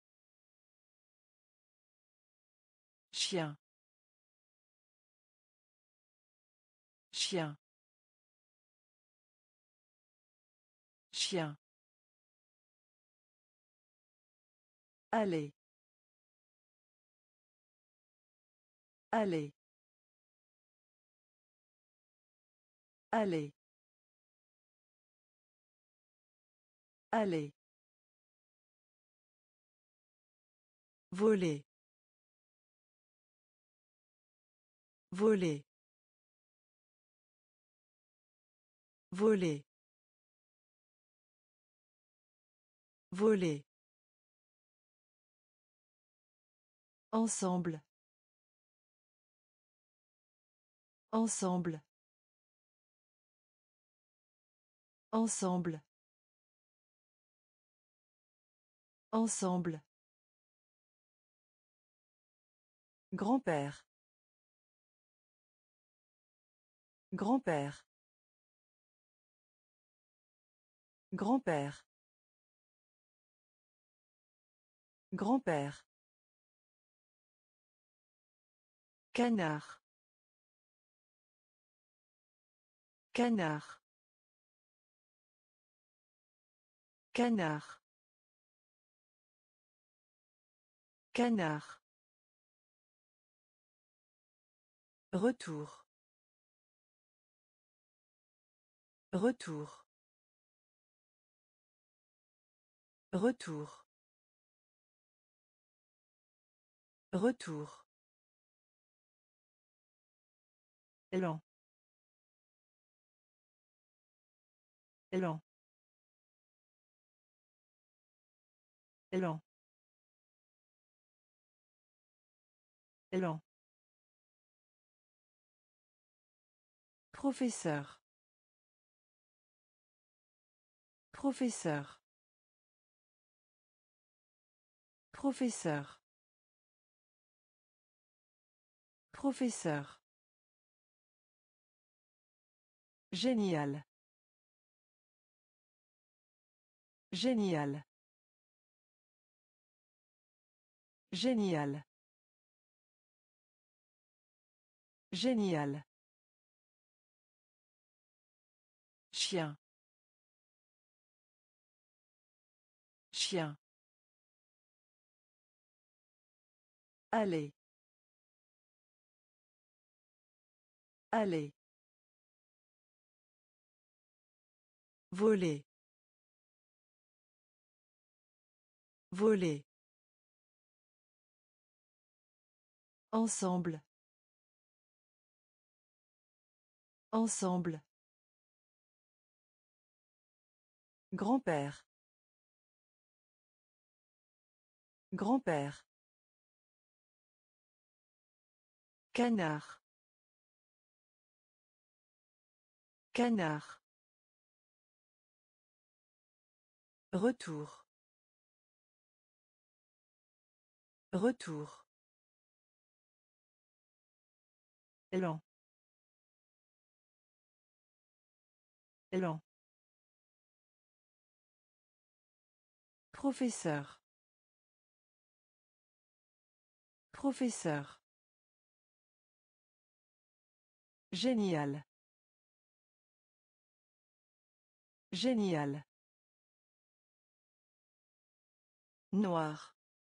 Chien. Chien. Chien. Allez. Allez. Allez. Allez. Voler. Voler. Voler. Voler. Ensemble. Ensemble. Ensemble. Ensemble. Grand-père. Grand-père. Grand-père. Grand-père. Canard. Canard. Canard. Canard. Retour. Retour. Retour. Retour. Élan. Élan. Élan. Élan. Professeur. Professeur. Professeur. Professeur. Génial. Génial. Génial. Génial. Chien. Chien. Allez. Allez. Voler. Voler. Ensemble. Ensemble. Grand-père. Grand-père. Canard. Canard. Retour. Retour. Élan. Élan. Professeur. Professeur. Génial. Génial. Noir.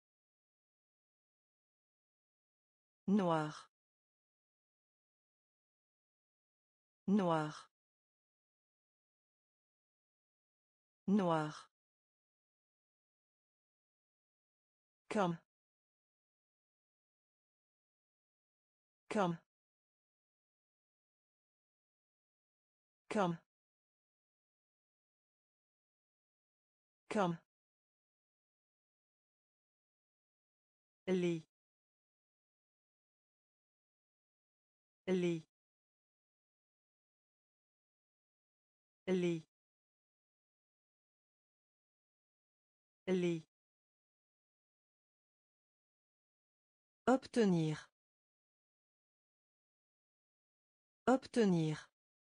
Noir. Noir. Noir. Comme. Comme. Comme. Comme. Lit. Lit. Lit. Lit. Obtenir. Obtenir.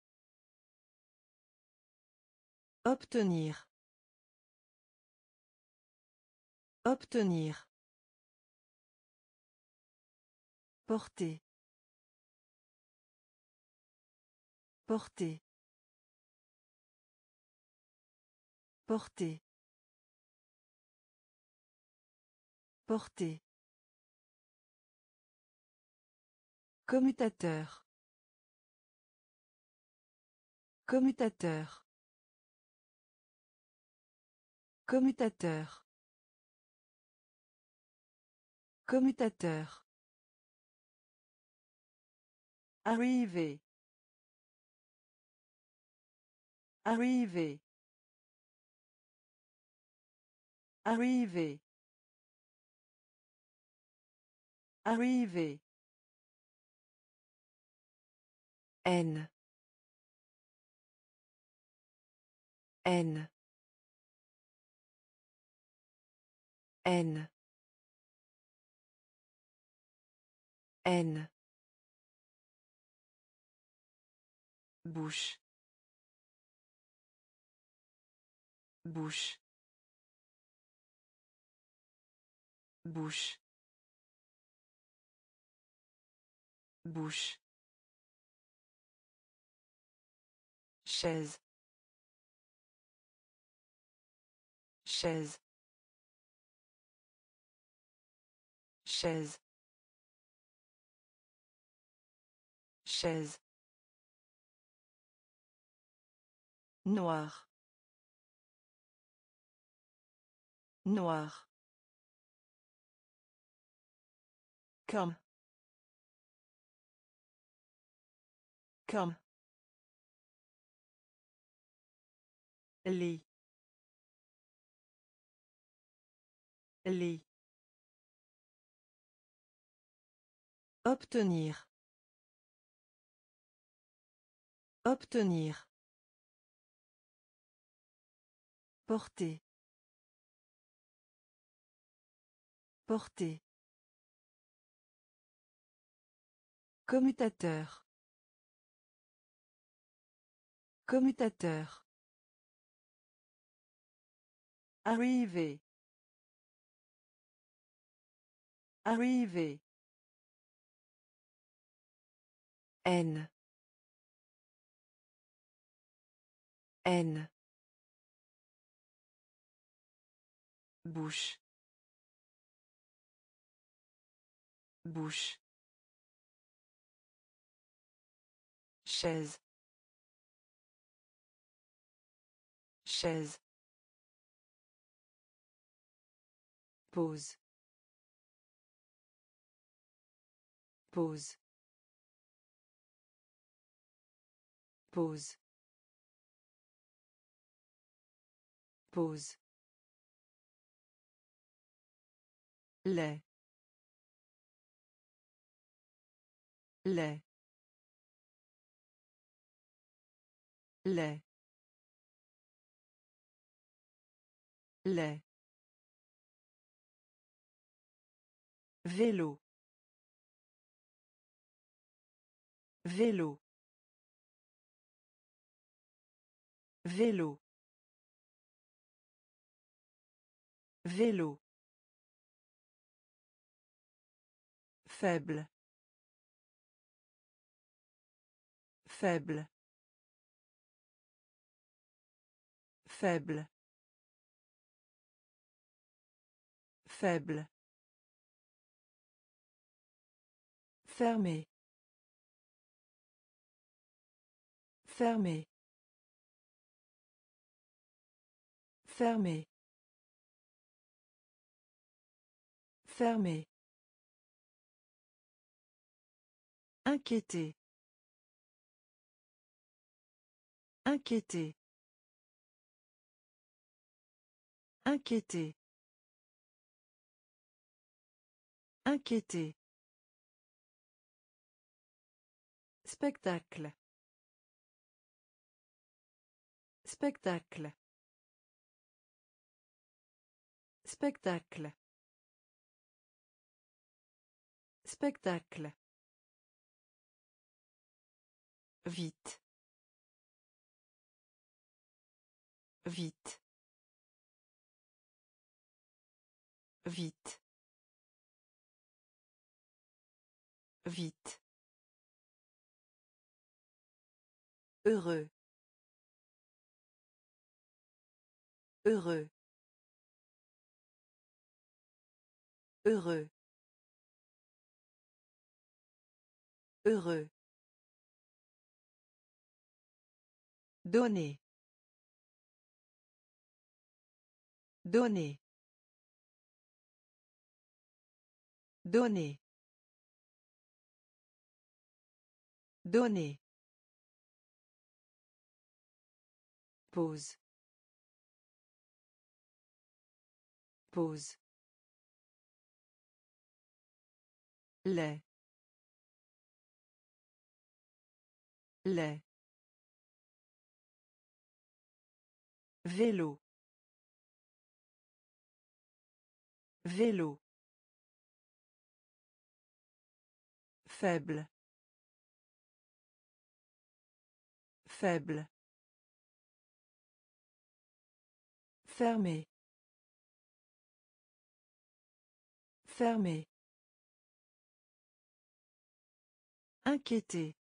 Obtenir. Obtenir. Porter. Porter. Porter. Porter. Commutateur. Commutateur. Commutateur. Commutateur. Arriver. Arriver. Arriver. Arriver. N. N. N. N. Bouche. Bouche. Bouche. Bouche. Chaise. Chaise. Chaise. Chaise. Noir. Noir. Comme. Comme. Lit. Lit. Obtenir. Obtenir. Porter. Porter. Commutateur. Commutateur. Arriver. Arriver. N. N. Bouche. Bouche. Chaise. Chaise. Pause. Pause. Pause. Pause. Lait. Lait. Lait. Lait. Vélo. Vélo. Vélo. Vélo. Faible. Faible. Faible. Faible. Fermé. Fermé. Fermé. Fermé. Inquiété. Inquiété. Inquiété. Inquiété. Spectacle. Spectacle. Spectacle. Spectacle. Vite. Vite. Vite. Vite. Heureux. Heureux. Heureux. Heureux. Donner. Donner. Donner. Donner. Pause. Pause. Lait. Lait. Vélo. Vélo. Faible. Faible. Fermé. Fermé. Inquiété.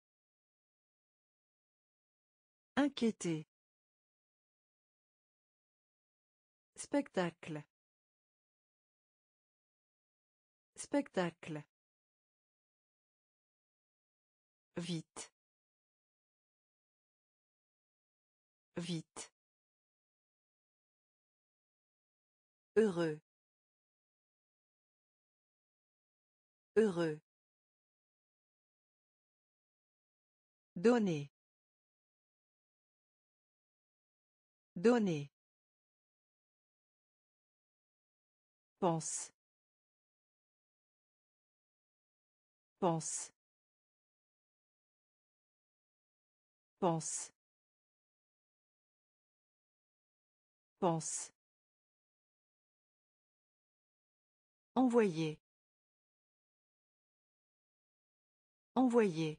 Inquiété. Spectacle. Spectacle. Vite. Vite. Heureux. Heureux. Donner. Donner. Pense. Pense. Pense. Pense. Envoyer. Envoyer.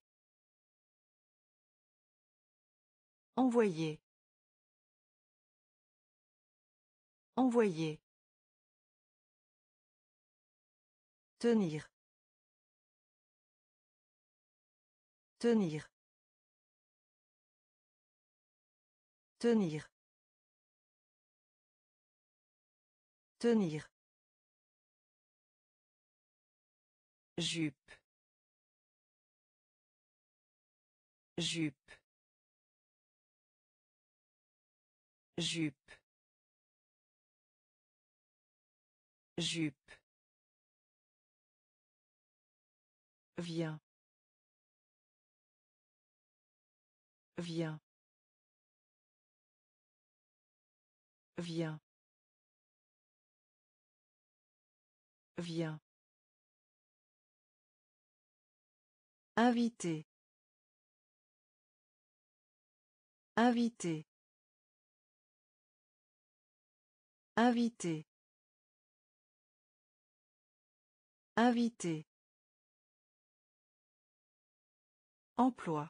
Envoyer. Envoyer. Tenir. Tenir. Tenir. Tenir. Jupe. Jupe. Jupe. Jupe. Viens. Viens. Viens. Viens. Invité. Invité. Invité. Invité. Emploi.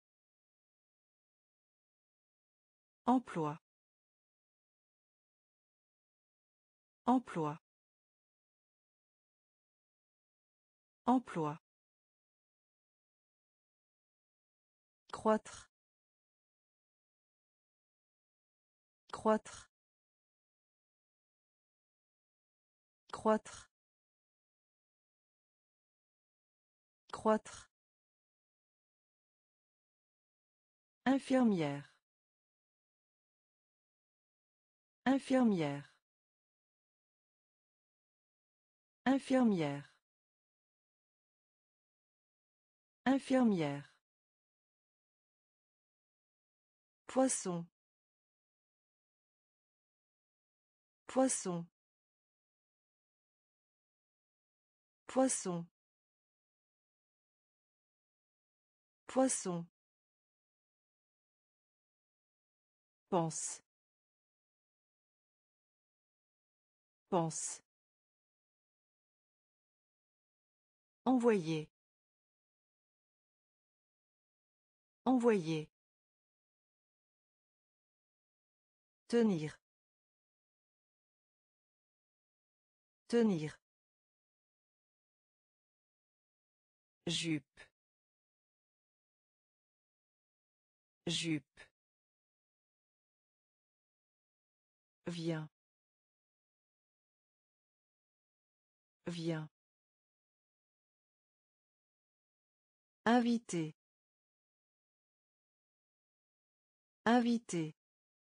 Emploi. Emploi. Emploi. Croître. Croître. Croître. Croître. Infirmière. Infirmière. Infirmière. Infirmière. Poisson. Poisson. Poisson. Poisson. Pense. Pense. Envoyer. Envoyer. Tenir. Tenir. Jupe. Jupe. Viens. Viens. Invité. Invité.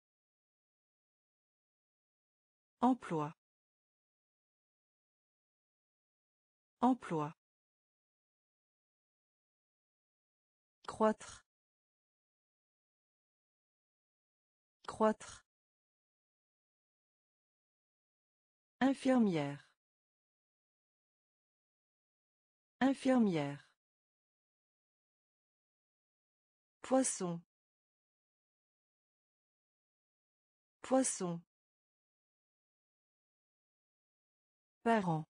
Emploi. Emploi. Croître. Croître. Infirmière. Infirmière. Poisson. Poisson. Parent.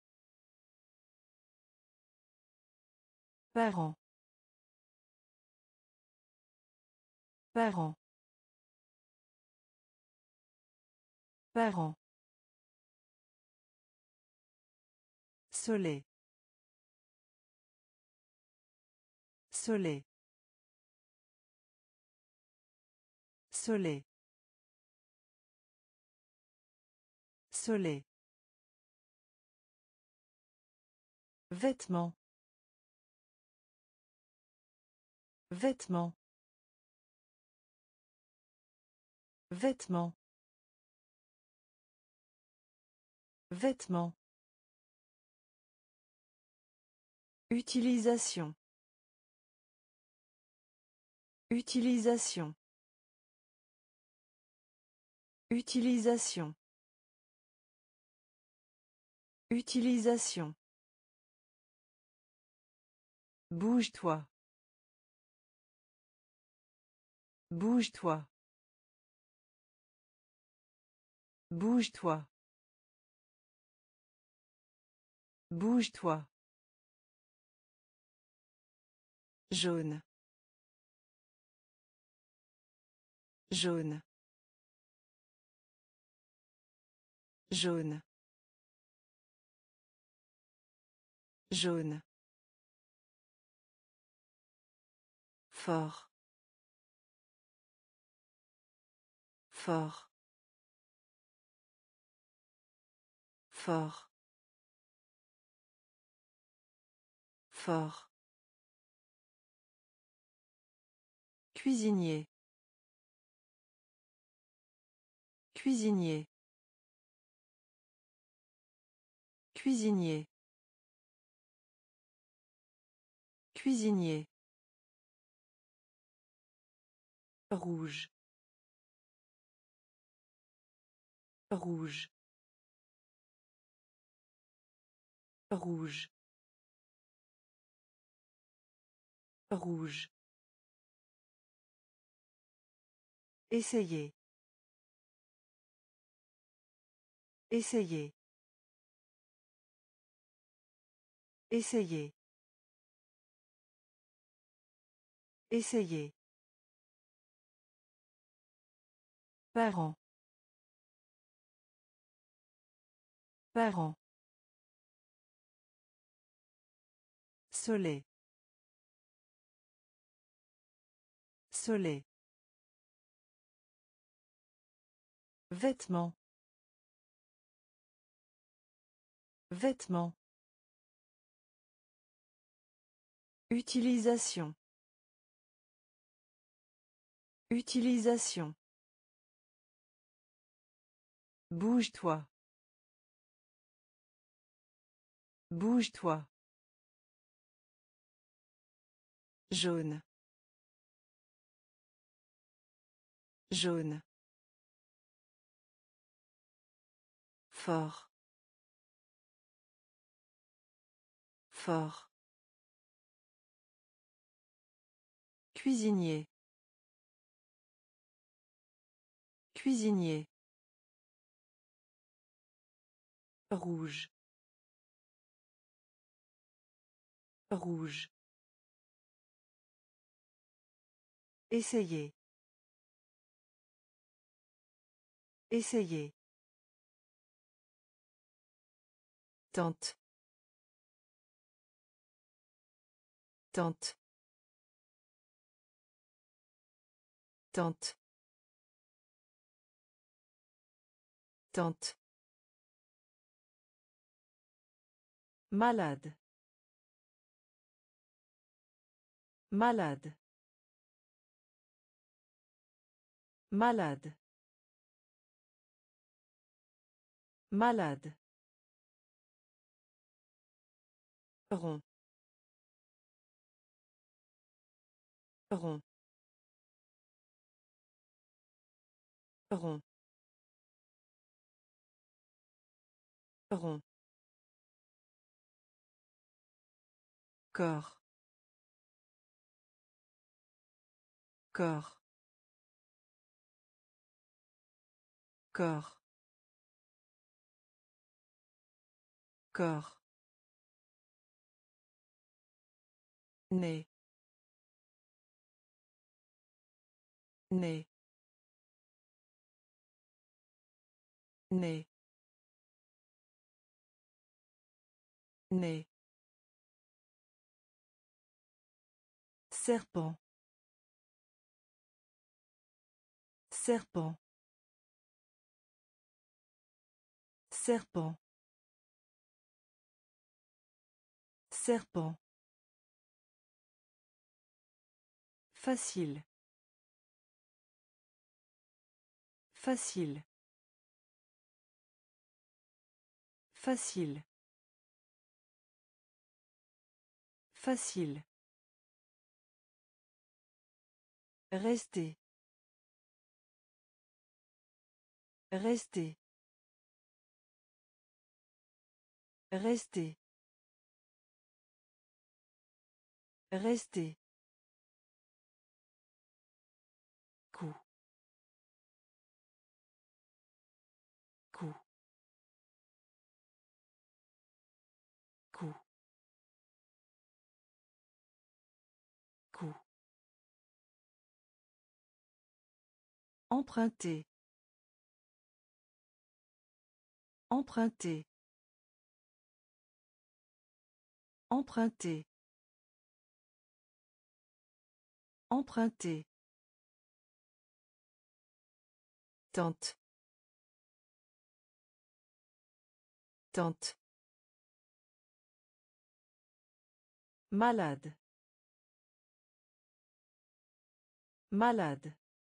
Parent. Parent. Parent. Soleil. Soleil. Soleil. Soleil. Vêtements. Vêtements. Vêtements. Vêtements. Utilisation. Utilisation. Utilisation. Utilisation. Bouge-toi. Bouge-toi. Bouge-toi. Bouge-toi. Jaune. Jaune. Jaune. Jaune. Fort. Fort. Fort. Fort. Cuisinier. Cuisinier. Cuisinier. Cuisinier. Rouge. Rouge. Rouge. Rouge. Essayez. Essayez. Essayez. Essayez. Parent. Parent. Soleil. Soleil. Vêtements. Vêtements. Utilisation. Utilisation. Bouge-toi. Bouge-toi. Jaune. Jaune. Fort. Fort. Cuisinier. Cuisinier. Rouge. Rouge. Essayez. Essayez. Tente. Tente. Tente. Tente. Malade. Malade. Malade. Malade. Rond. Rond. Rond. Rond. Corps. Corps. Corps. Corps. Né. Né. Né. Né. Serpent. Serpent. Serpent. Serpent. Facile. Facile. Facile. Facile. Rester. Rester. Rester. Rester. Coup. Coup. Coup. Coup. Emprunter. Emprunter. Emprunter. Emprunter. Tente. Tente. Malade. Malade.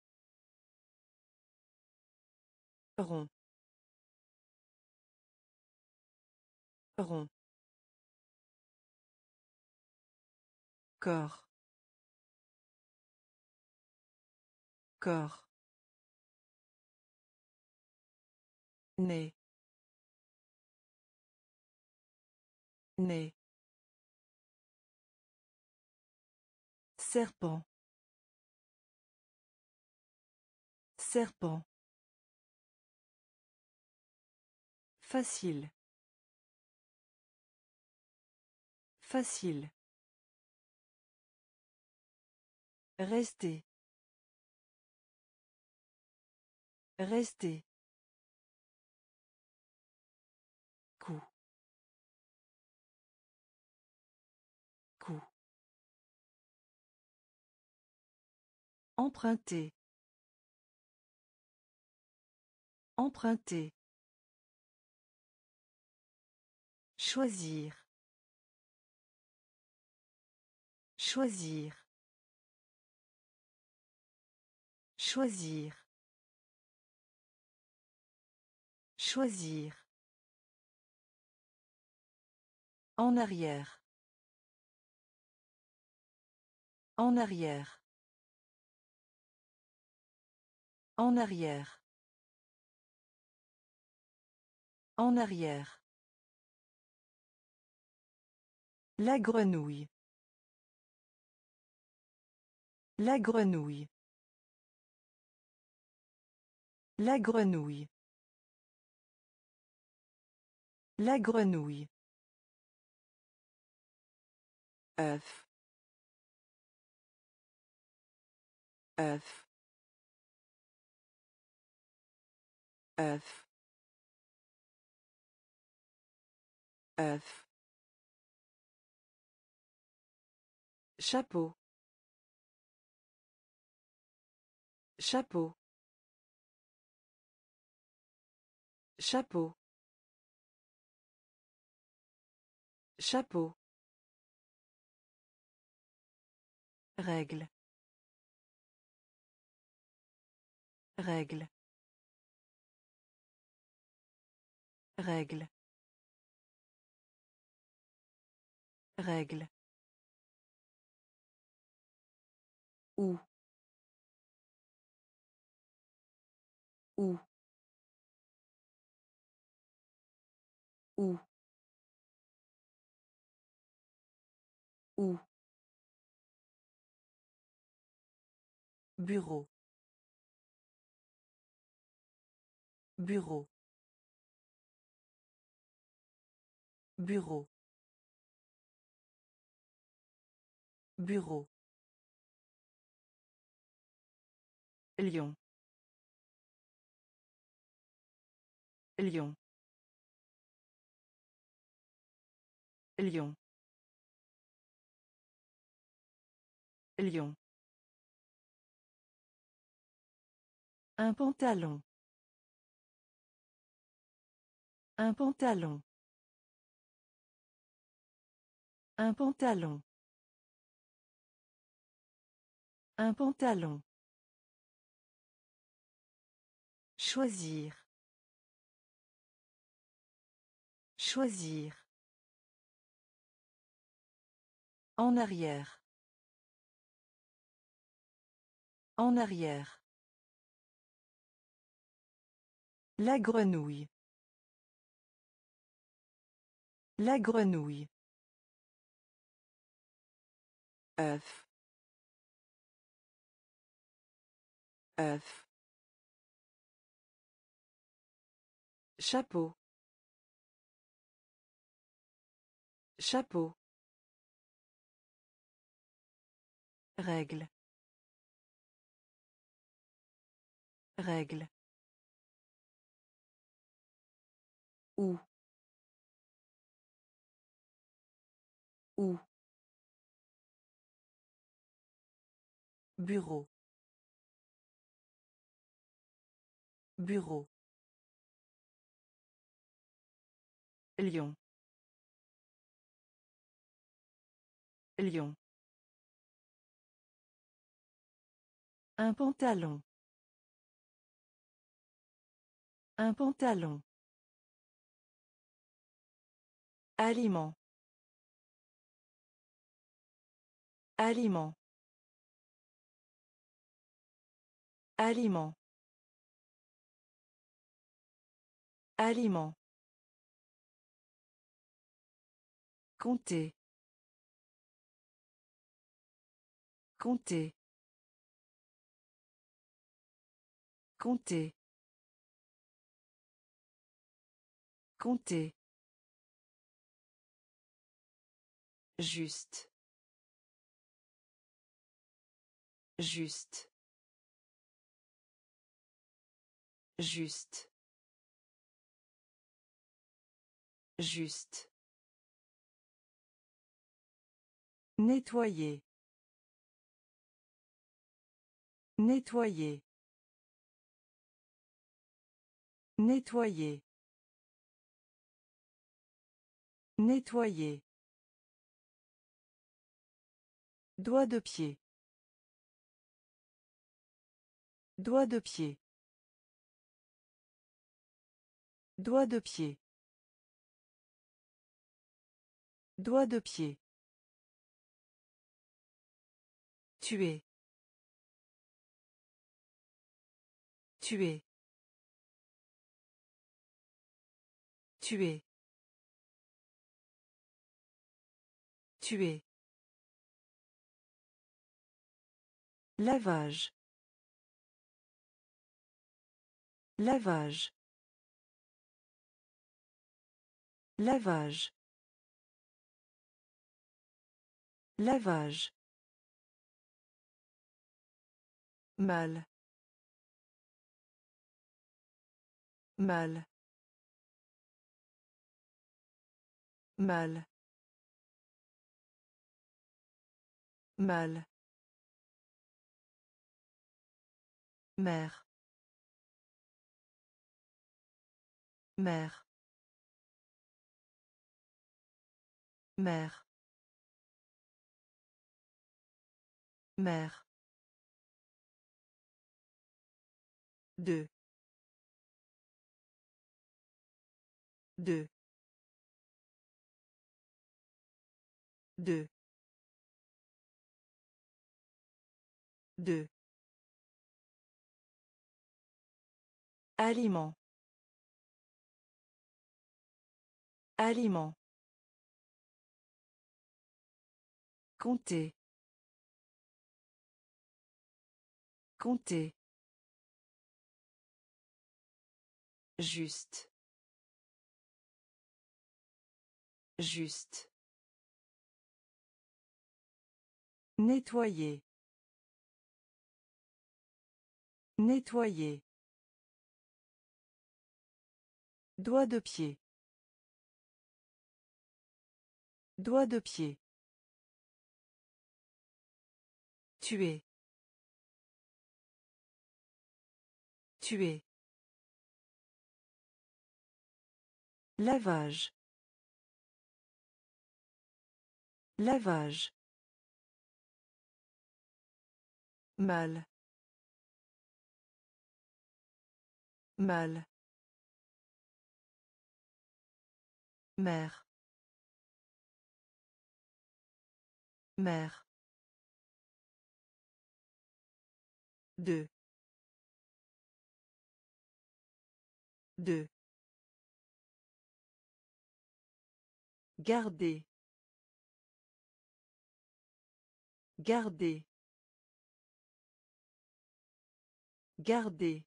Rond. Rond. Corps. Corps. Né. Né. Serpent. Serpent. Facile. Facile. Rester. Rester. Coup. Coup. Emprunter. Emprunter. Choisir. Choisir. Choisir. Choisir. En arrière. En arrière. En arrière. En arrière. La grenouille. La grenouille. La grenouille. La grenouille. œuf œuf œuf œuf chapeau chapeau chapeau chapeau règle règle règle règle ou ou ou ou bureau bureau bureau bureau lion lion lion lion un pantalon un pantalon un pantalon un pantalon choisir choisir en arrière en arrière la grenouille la grenouille œuf œuf chapeau chapeau règle règle ou ou bureau bureau lion lion un pantalon un pantalon aliment aliment aliment aliment compter compter compter compter juste juste juste juste nettoyer nettoyer nettoyer Nettoyer. Doigt de pied. Doigt de pied. Doigt de pied. Doigt de pied. Tuer. Tuer. Tuer. Tuer. Lavage. Lavage. Lavage. Lavage. Mal. Mal. Mal. Mal. Mère. Mère. Mère. Mère. Deux. Deux. Deux. Deux. Aliment. Aliment. Compter. Compter. Juste. Juste. Nettoyer. Nettoyer. Doigt de pied. Doigt de pied. Tuer. Tuer. Lavage. Lavage. Mal. Mal. Mère. Mère. Deux. Deux. Garder. Garder. Garder.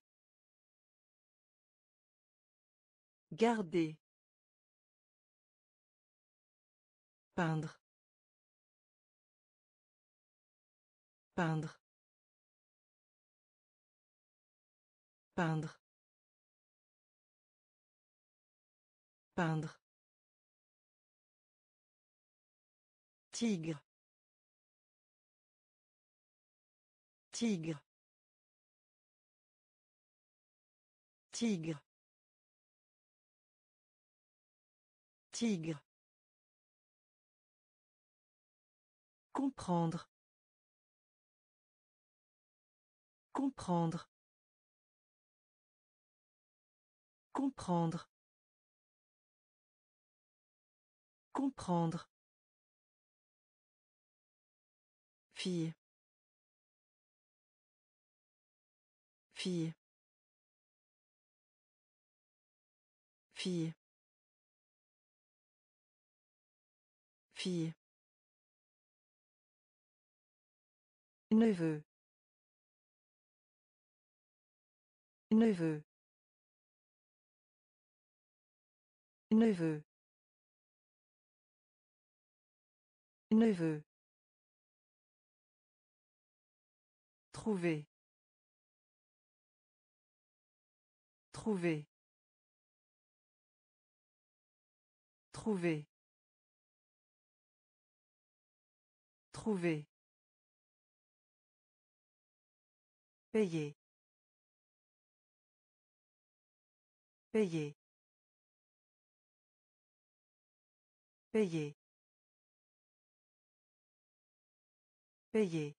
Garder. Peindre. Peindre. Peindre. Peindre. Tigre. Tigre. Tigre. Tigre. Comprendre. Comprendre. Comprendre. Comprendre. Fille. Fille. Fille. Fille. Neveu. Neveu. Neveu. Neveu. Trouver. Trouver. Trouver. Trouver. Payer. Payer. Payer. Payer.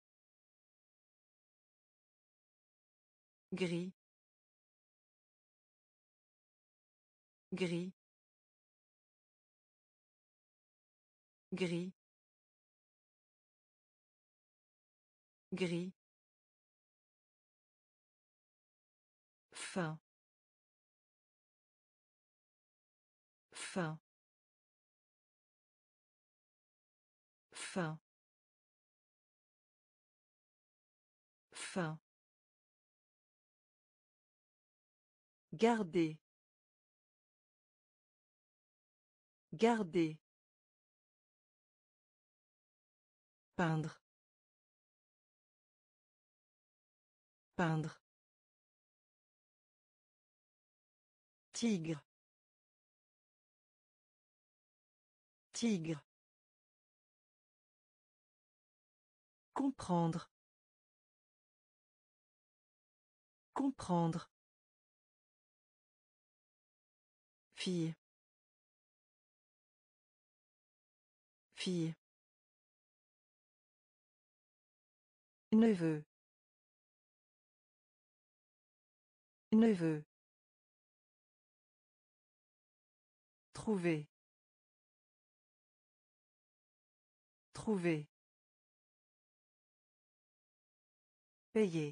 Gris. Gris. Gris. Gris. Fin. Fin. Fin. Fin. Garder. Garder. Peindre. Peindre. Tigre. Tigre. Comprendre. Comprendre. Fille. Fille. Neveu. Neveu. Trouver. Trouver. Payer.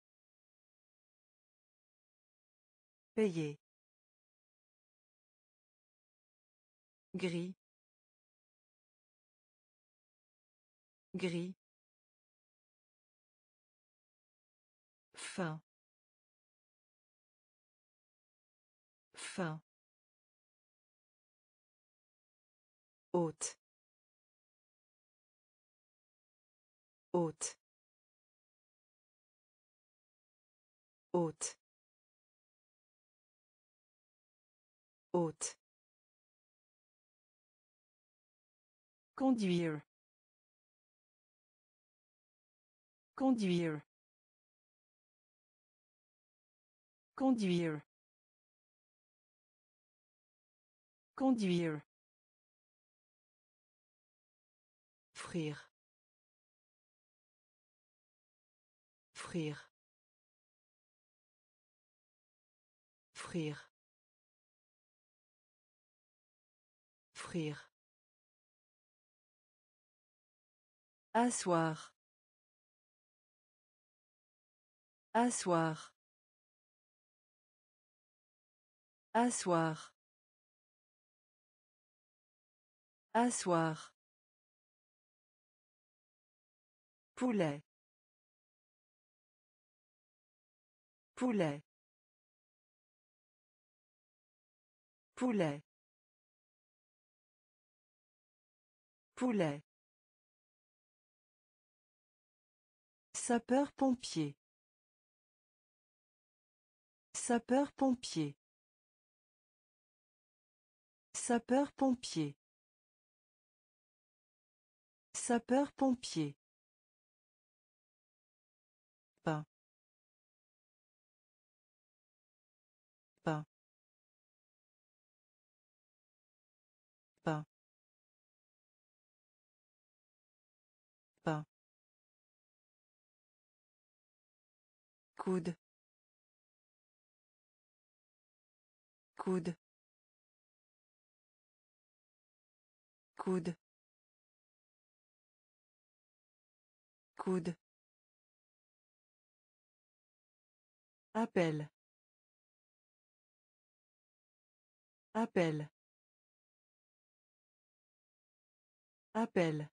Payer. Gris. Gris. Fin. Fin. Haute. Haute. Haute. Haute. Conduire. Conduire. Conduire. Conduire. Frire. Frire. Frire. Frire. Asseoir. Asseoir. Asseoir. Asseoir. Poulet. Poulet. Poulet. Poulet. Sapeur-pompier. Sapeur-pompier. Sapeur-pompier. Sapeur-pompier. Pain. Pain. Pain. Pain. Coude. Coude. Coude. Coude. Appel. Appel. Appel.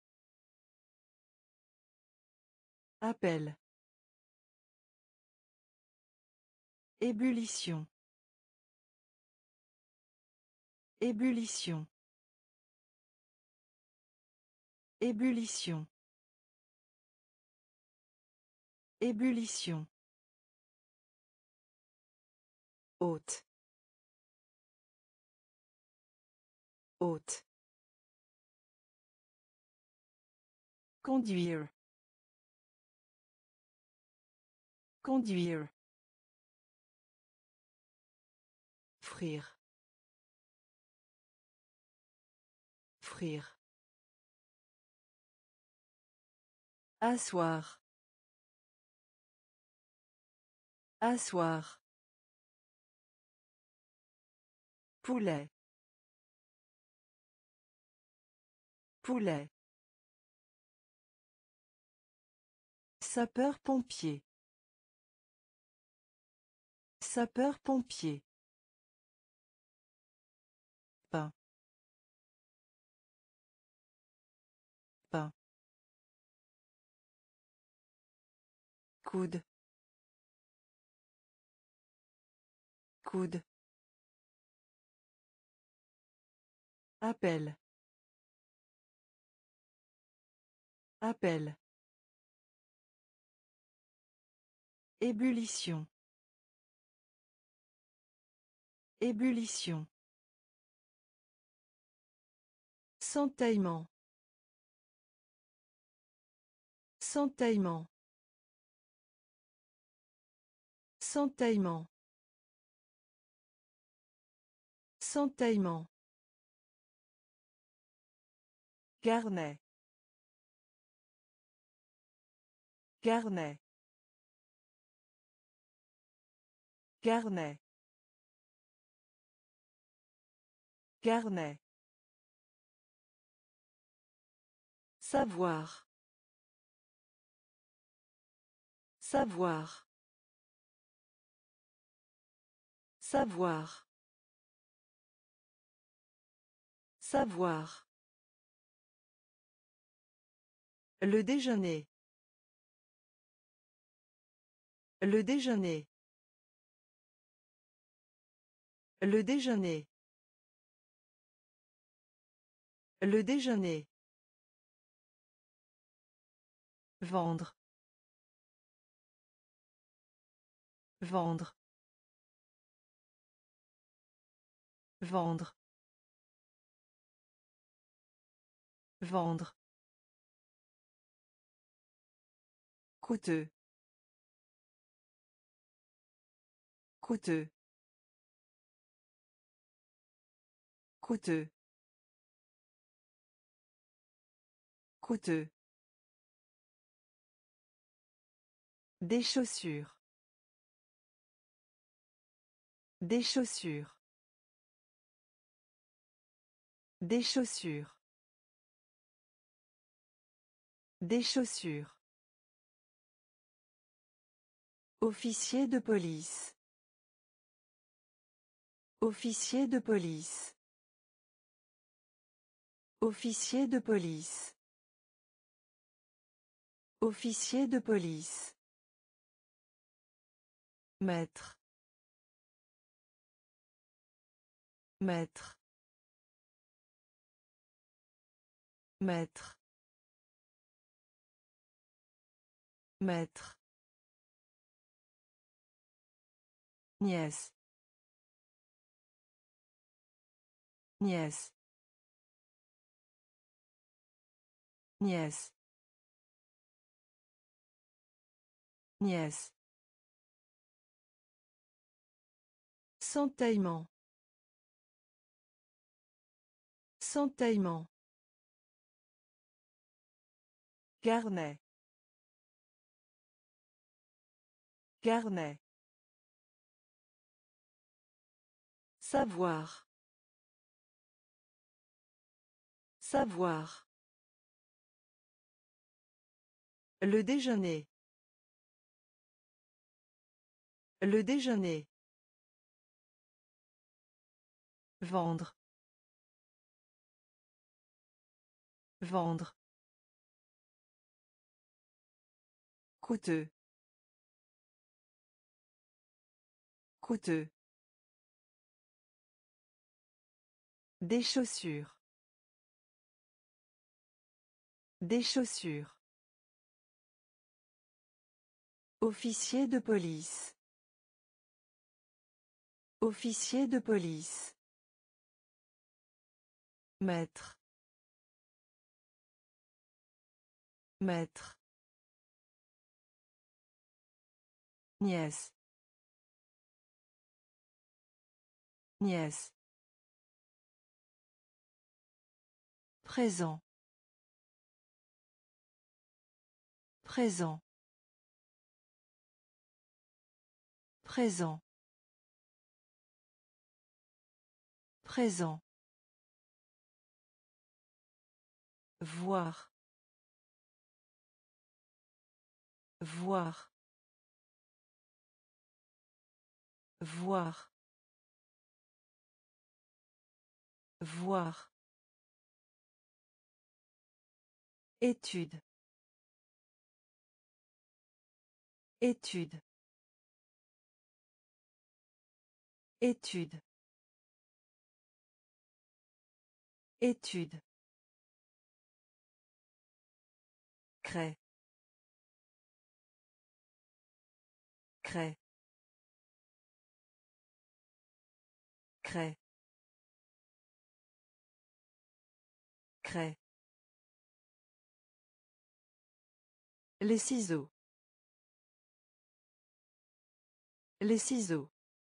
Appel. Ébullition. Ébullition. Ébullition. Ébullition. Haute. Haute. Conduire. Conduire. Frire. Offrir. Asseoir. Asseoir. Poulet. Poulet. Sapeur-pompier. Sapeur-pompier. Pain. Pain. Coude. Coude. Appel. Appel. Ébullition. Ébullition. Centaillement. Centaillement. Centaillement. Centaillement. Garnet. Garnet. Garnet. Garnet. Savoir. Savoir. Savoir. Savoir. Le déjeuner. Le déjeuner. Le déjeuner. Le déjeuner. Vendre. Vendre. Vendre. Vendre. Coûteux. Coûteux. Coûteux. Coûteux. Des chaussures. Des chaussures. Des chaussures. Des chaussures. Officier de police. Officier de police. Officier de police. Officier de police. Maître. Maître. Maître. Maître. Nièce. Nièce. Nièce. Nièce. Centaillement. Centaillement. Garnet. Garnet. Savoir. Savoir. Le déjeuner. Le déjeuner. Vendre. Vendre. Coûteux. Coûteux. Des chaussures. Des chaussures. Officier de police. Officier de police. Maître. Maître. Nièce. Nièce. Présent. Présent. Présent. Présent. Voir. Voir. Voir. Voir. Étude. Étude. Étude. Étude. Craie. Craie. Craie. Craie. Les ciseaux. Les ciseaux.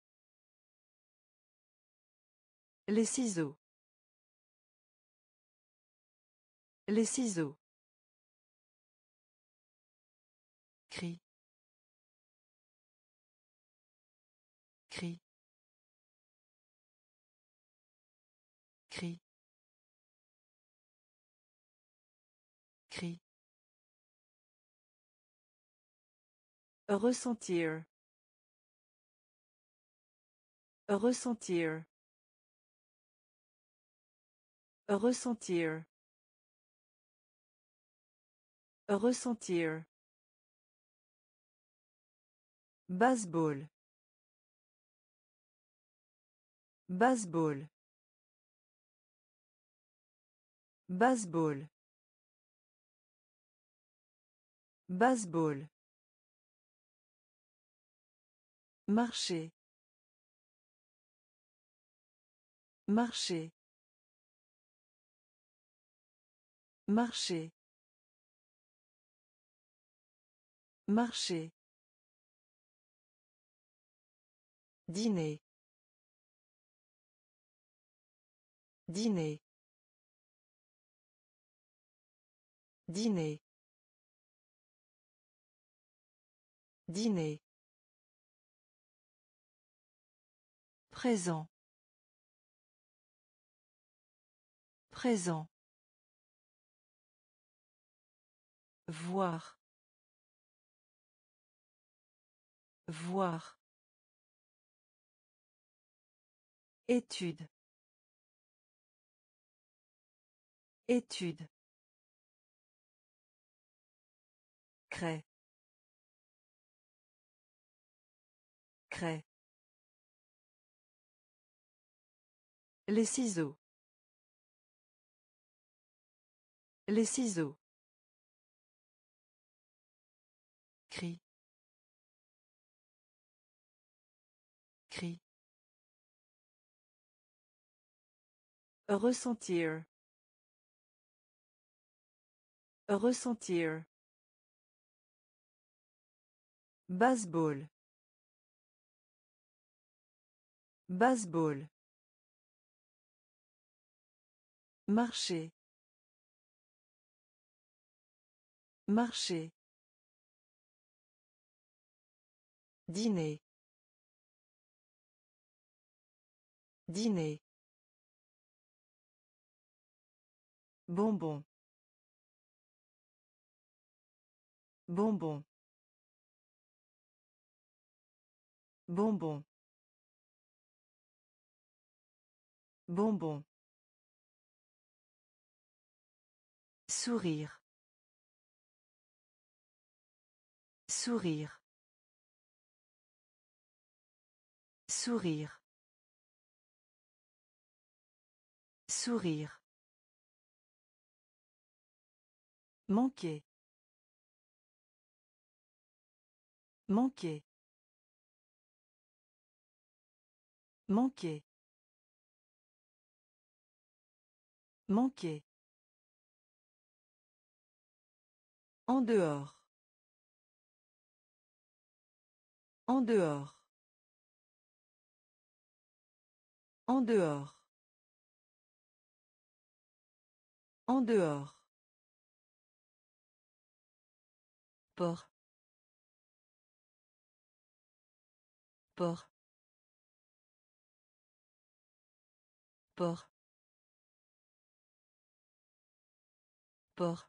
Les ciseaux. Les ciseaux. Cri. Cri. Cri. Cri. Ressentir. Ressentir. Ressentir. Ressentir. Baseball. Baseball. Baseball. Baseball. Marcher. Marcher. Marcher. Marcher. Dîner. Dîner. Dîner. Dîner. Présent. Présent. Voir. Voir. Étude. Étude. Craie. Craie. Les ciseaux. Les ciseaux. Cri. Cri. Ressentir. Ressentir. Baseball. Baseball. Marcher. Marcher. Dîner. Dîner. Bonbon. Bonbon. Bonbon. Bonbon. Sourire. Sourire. Sourire. Sourire. Manquer. Manquer. Manquer. Manquer. En dehors. En dehors. En dehors. En dehors. Port. Port. Port. Port.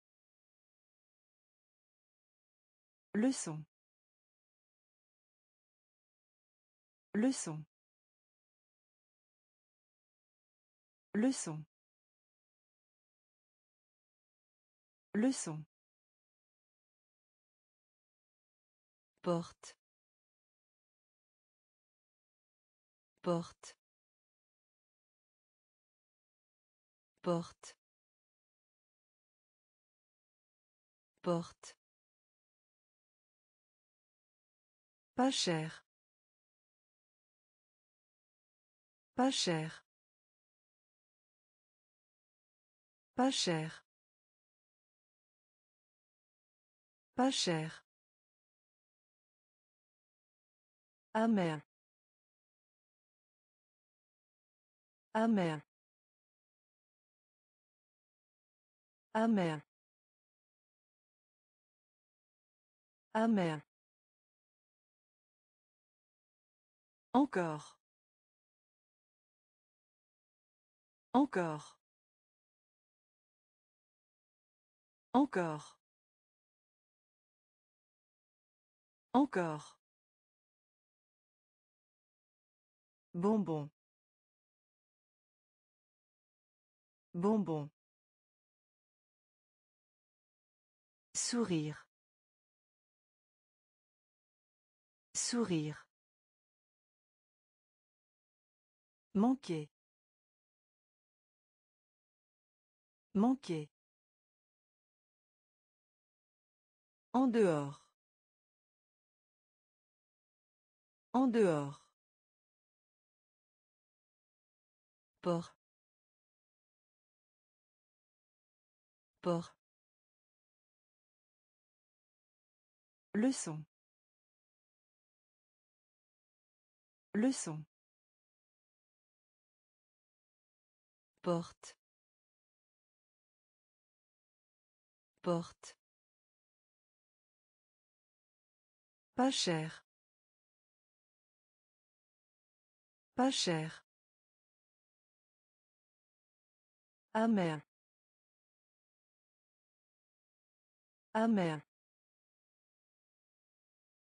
Leçon. Leçon. Leçon. Leçon. Porte. Porte. Porte. Porte. Pas cher. Pas cher. Pas cher. Pas cher. Amer. Amer. Amer. Amer. Encore. Encore. Encore. Encore. Bonbon. Bonbon. Sourire. Sourire. Manquer. Manquer. En dehors. En dehors. Port. Port. Leçon. Leçon. Porte. Porte. Pas cher. Pas cher. Amer. Amer.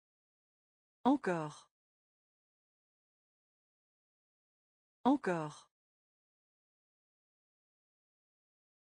Encore. Encore.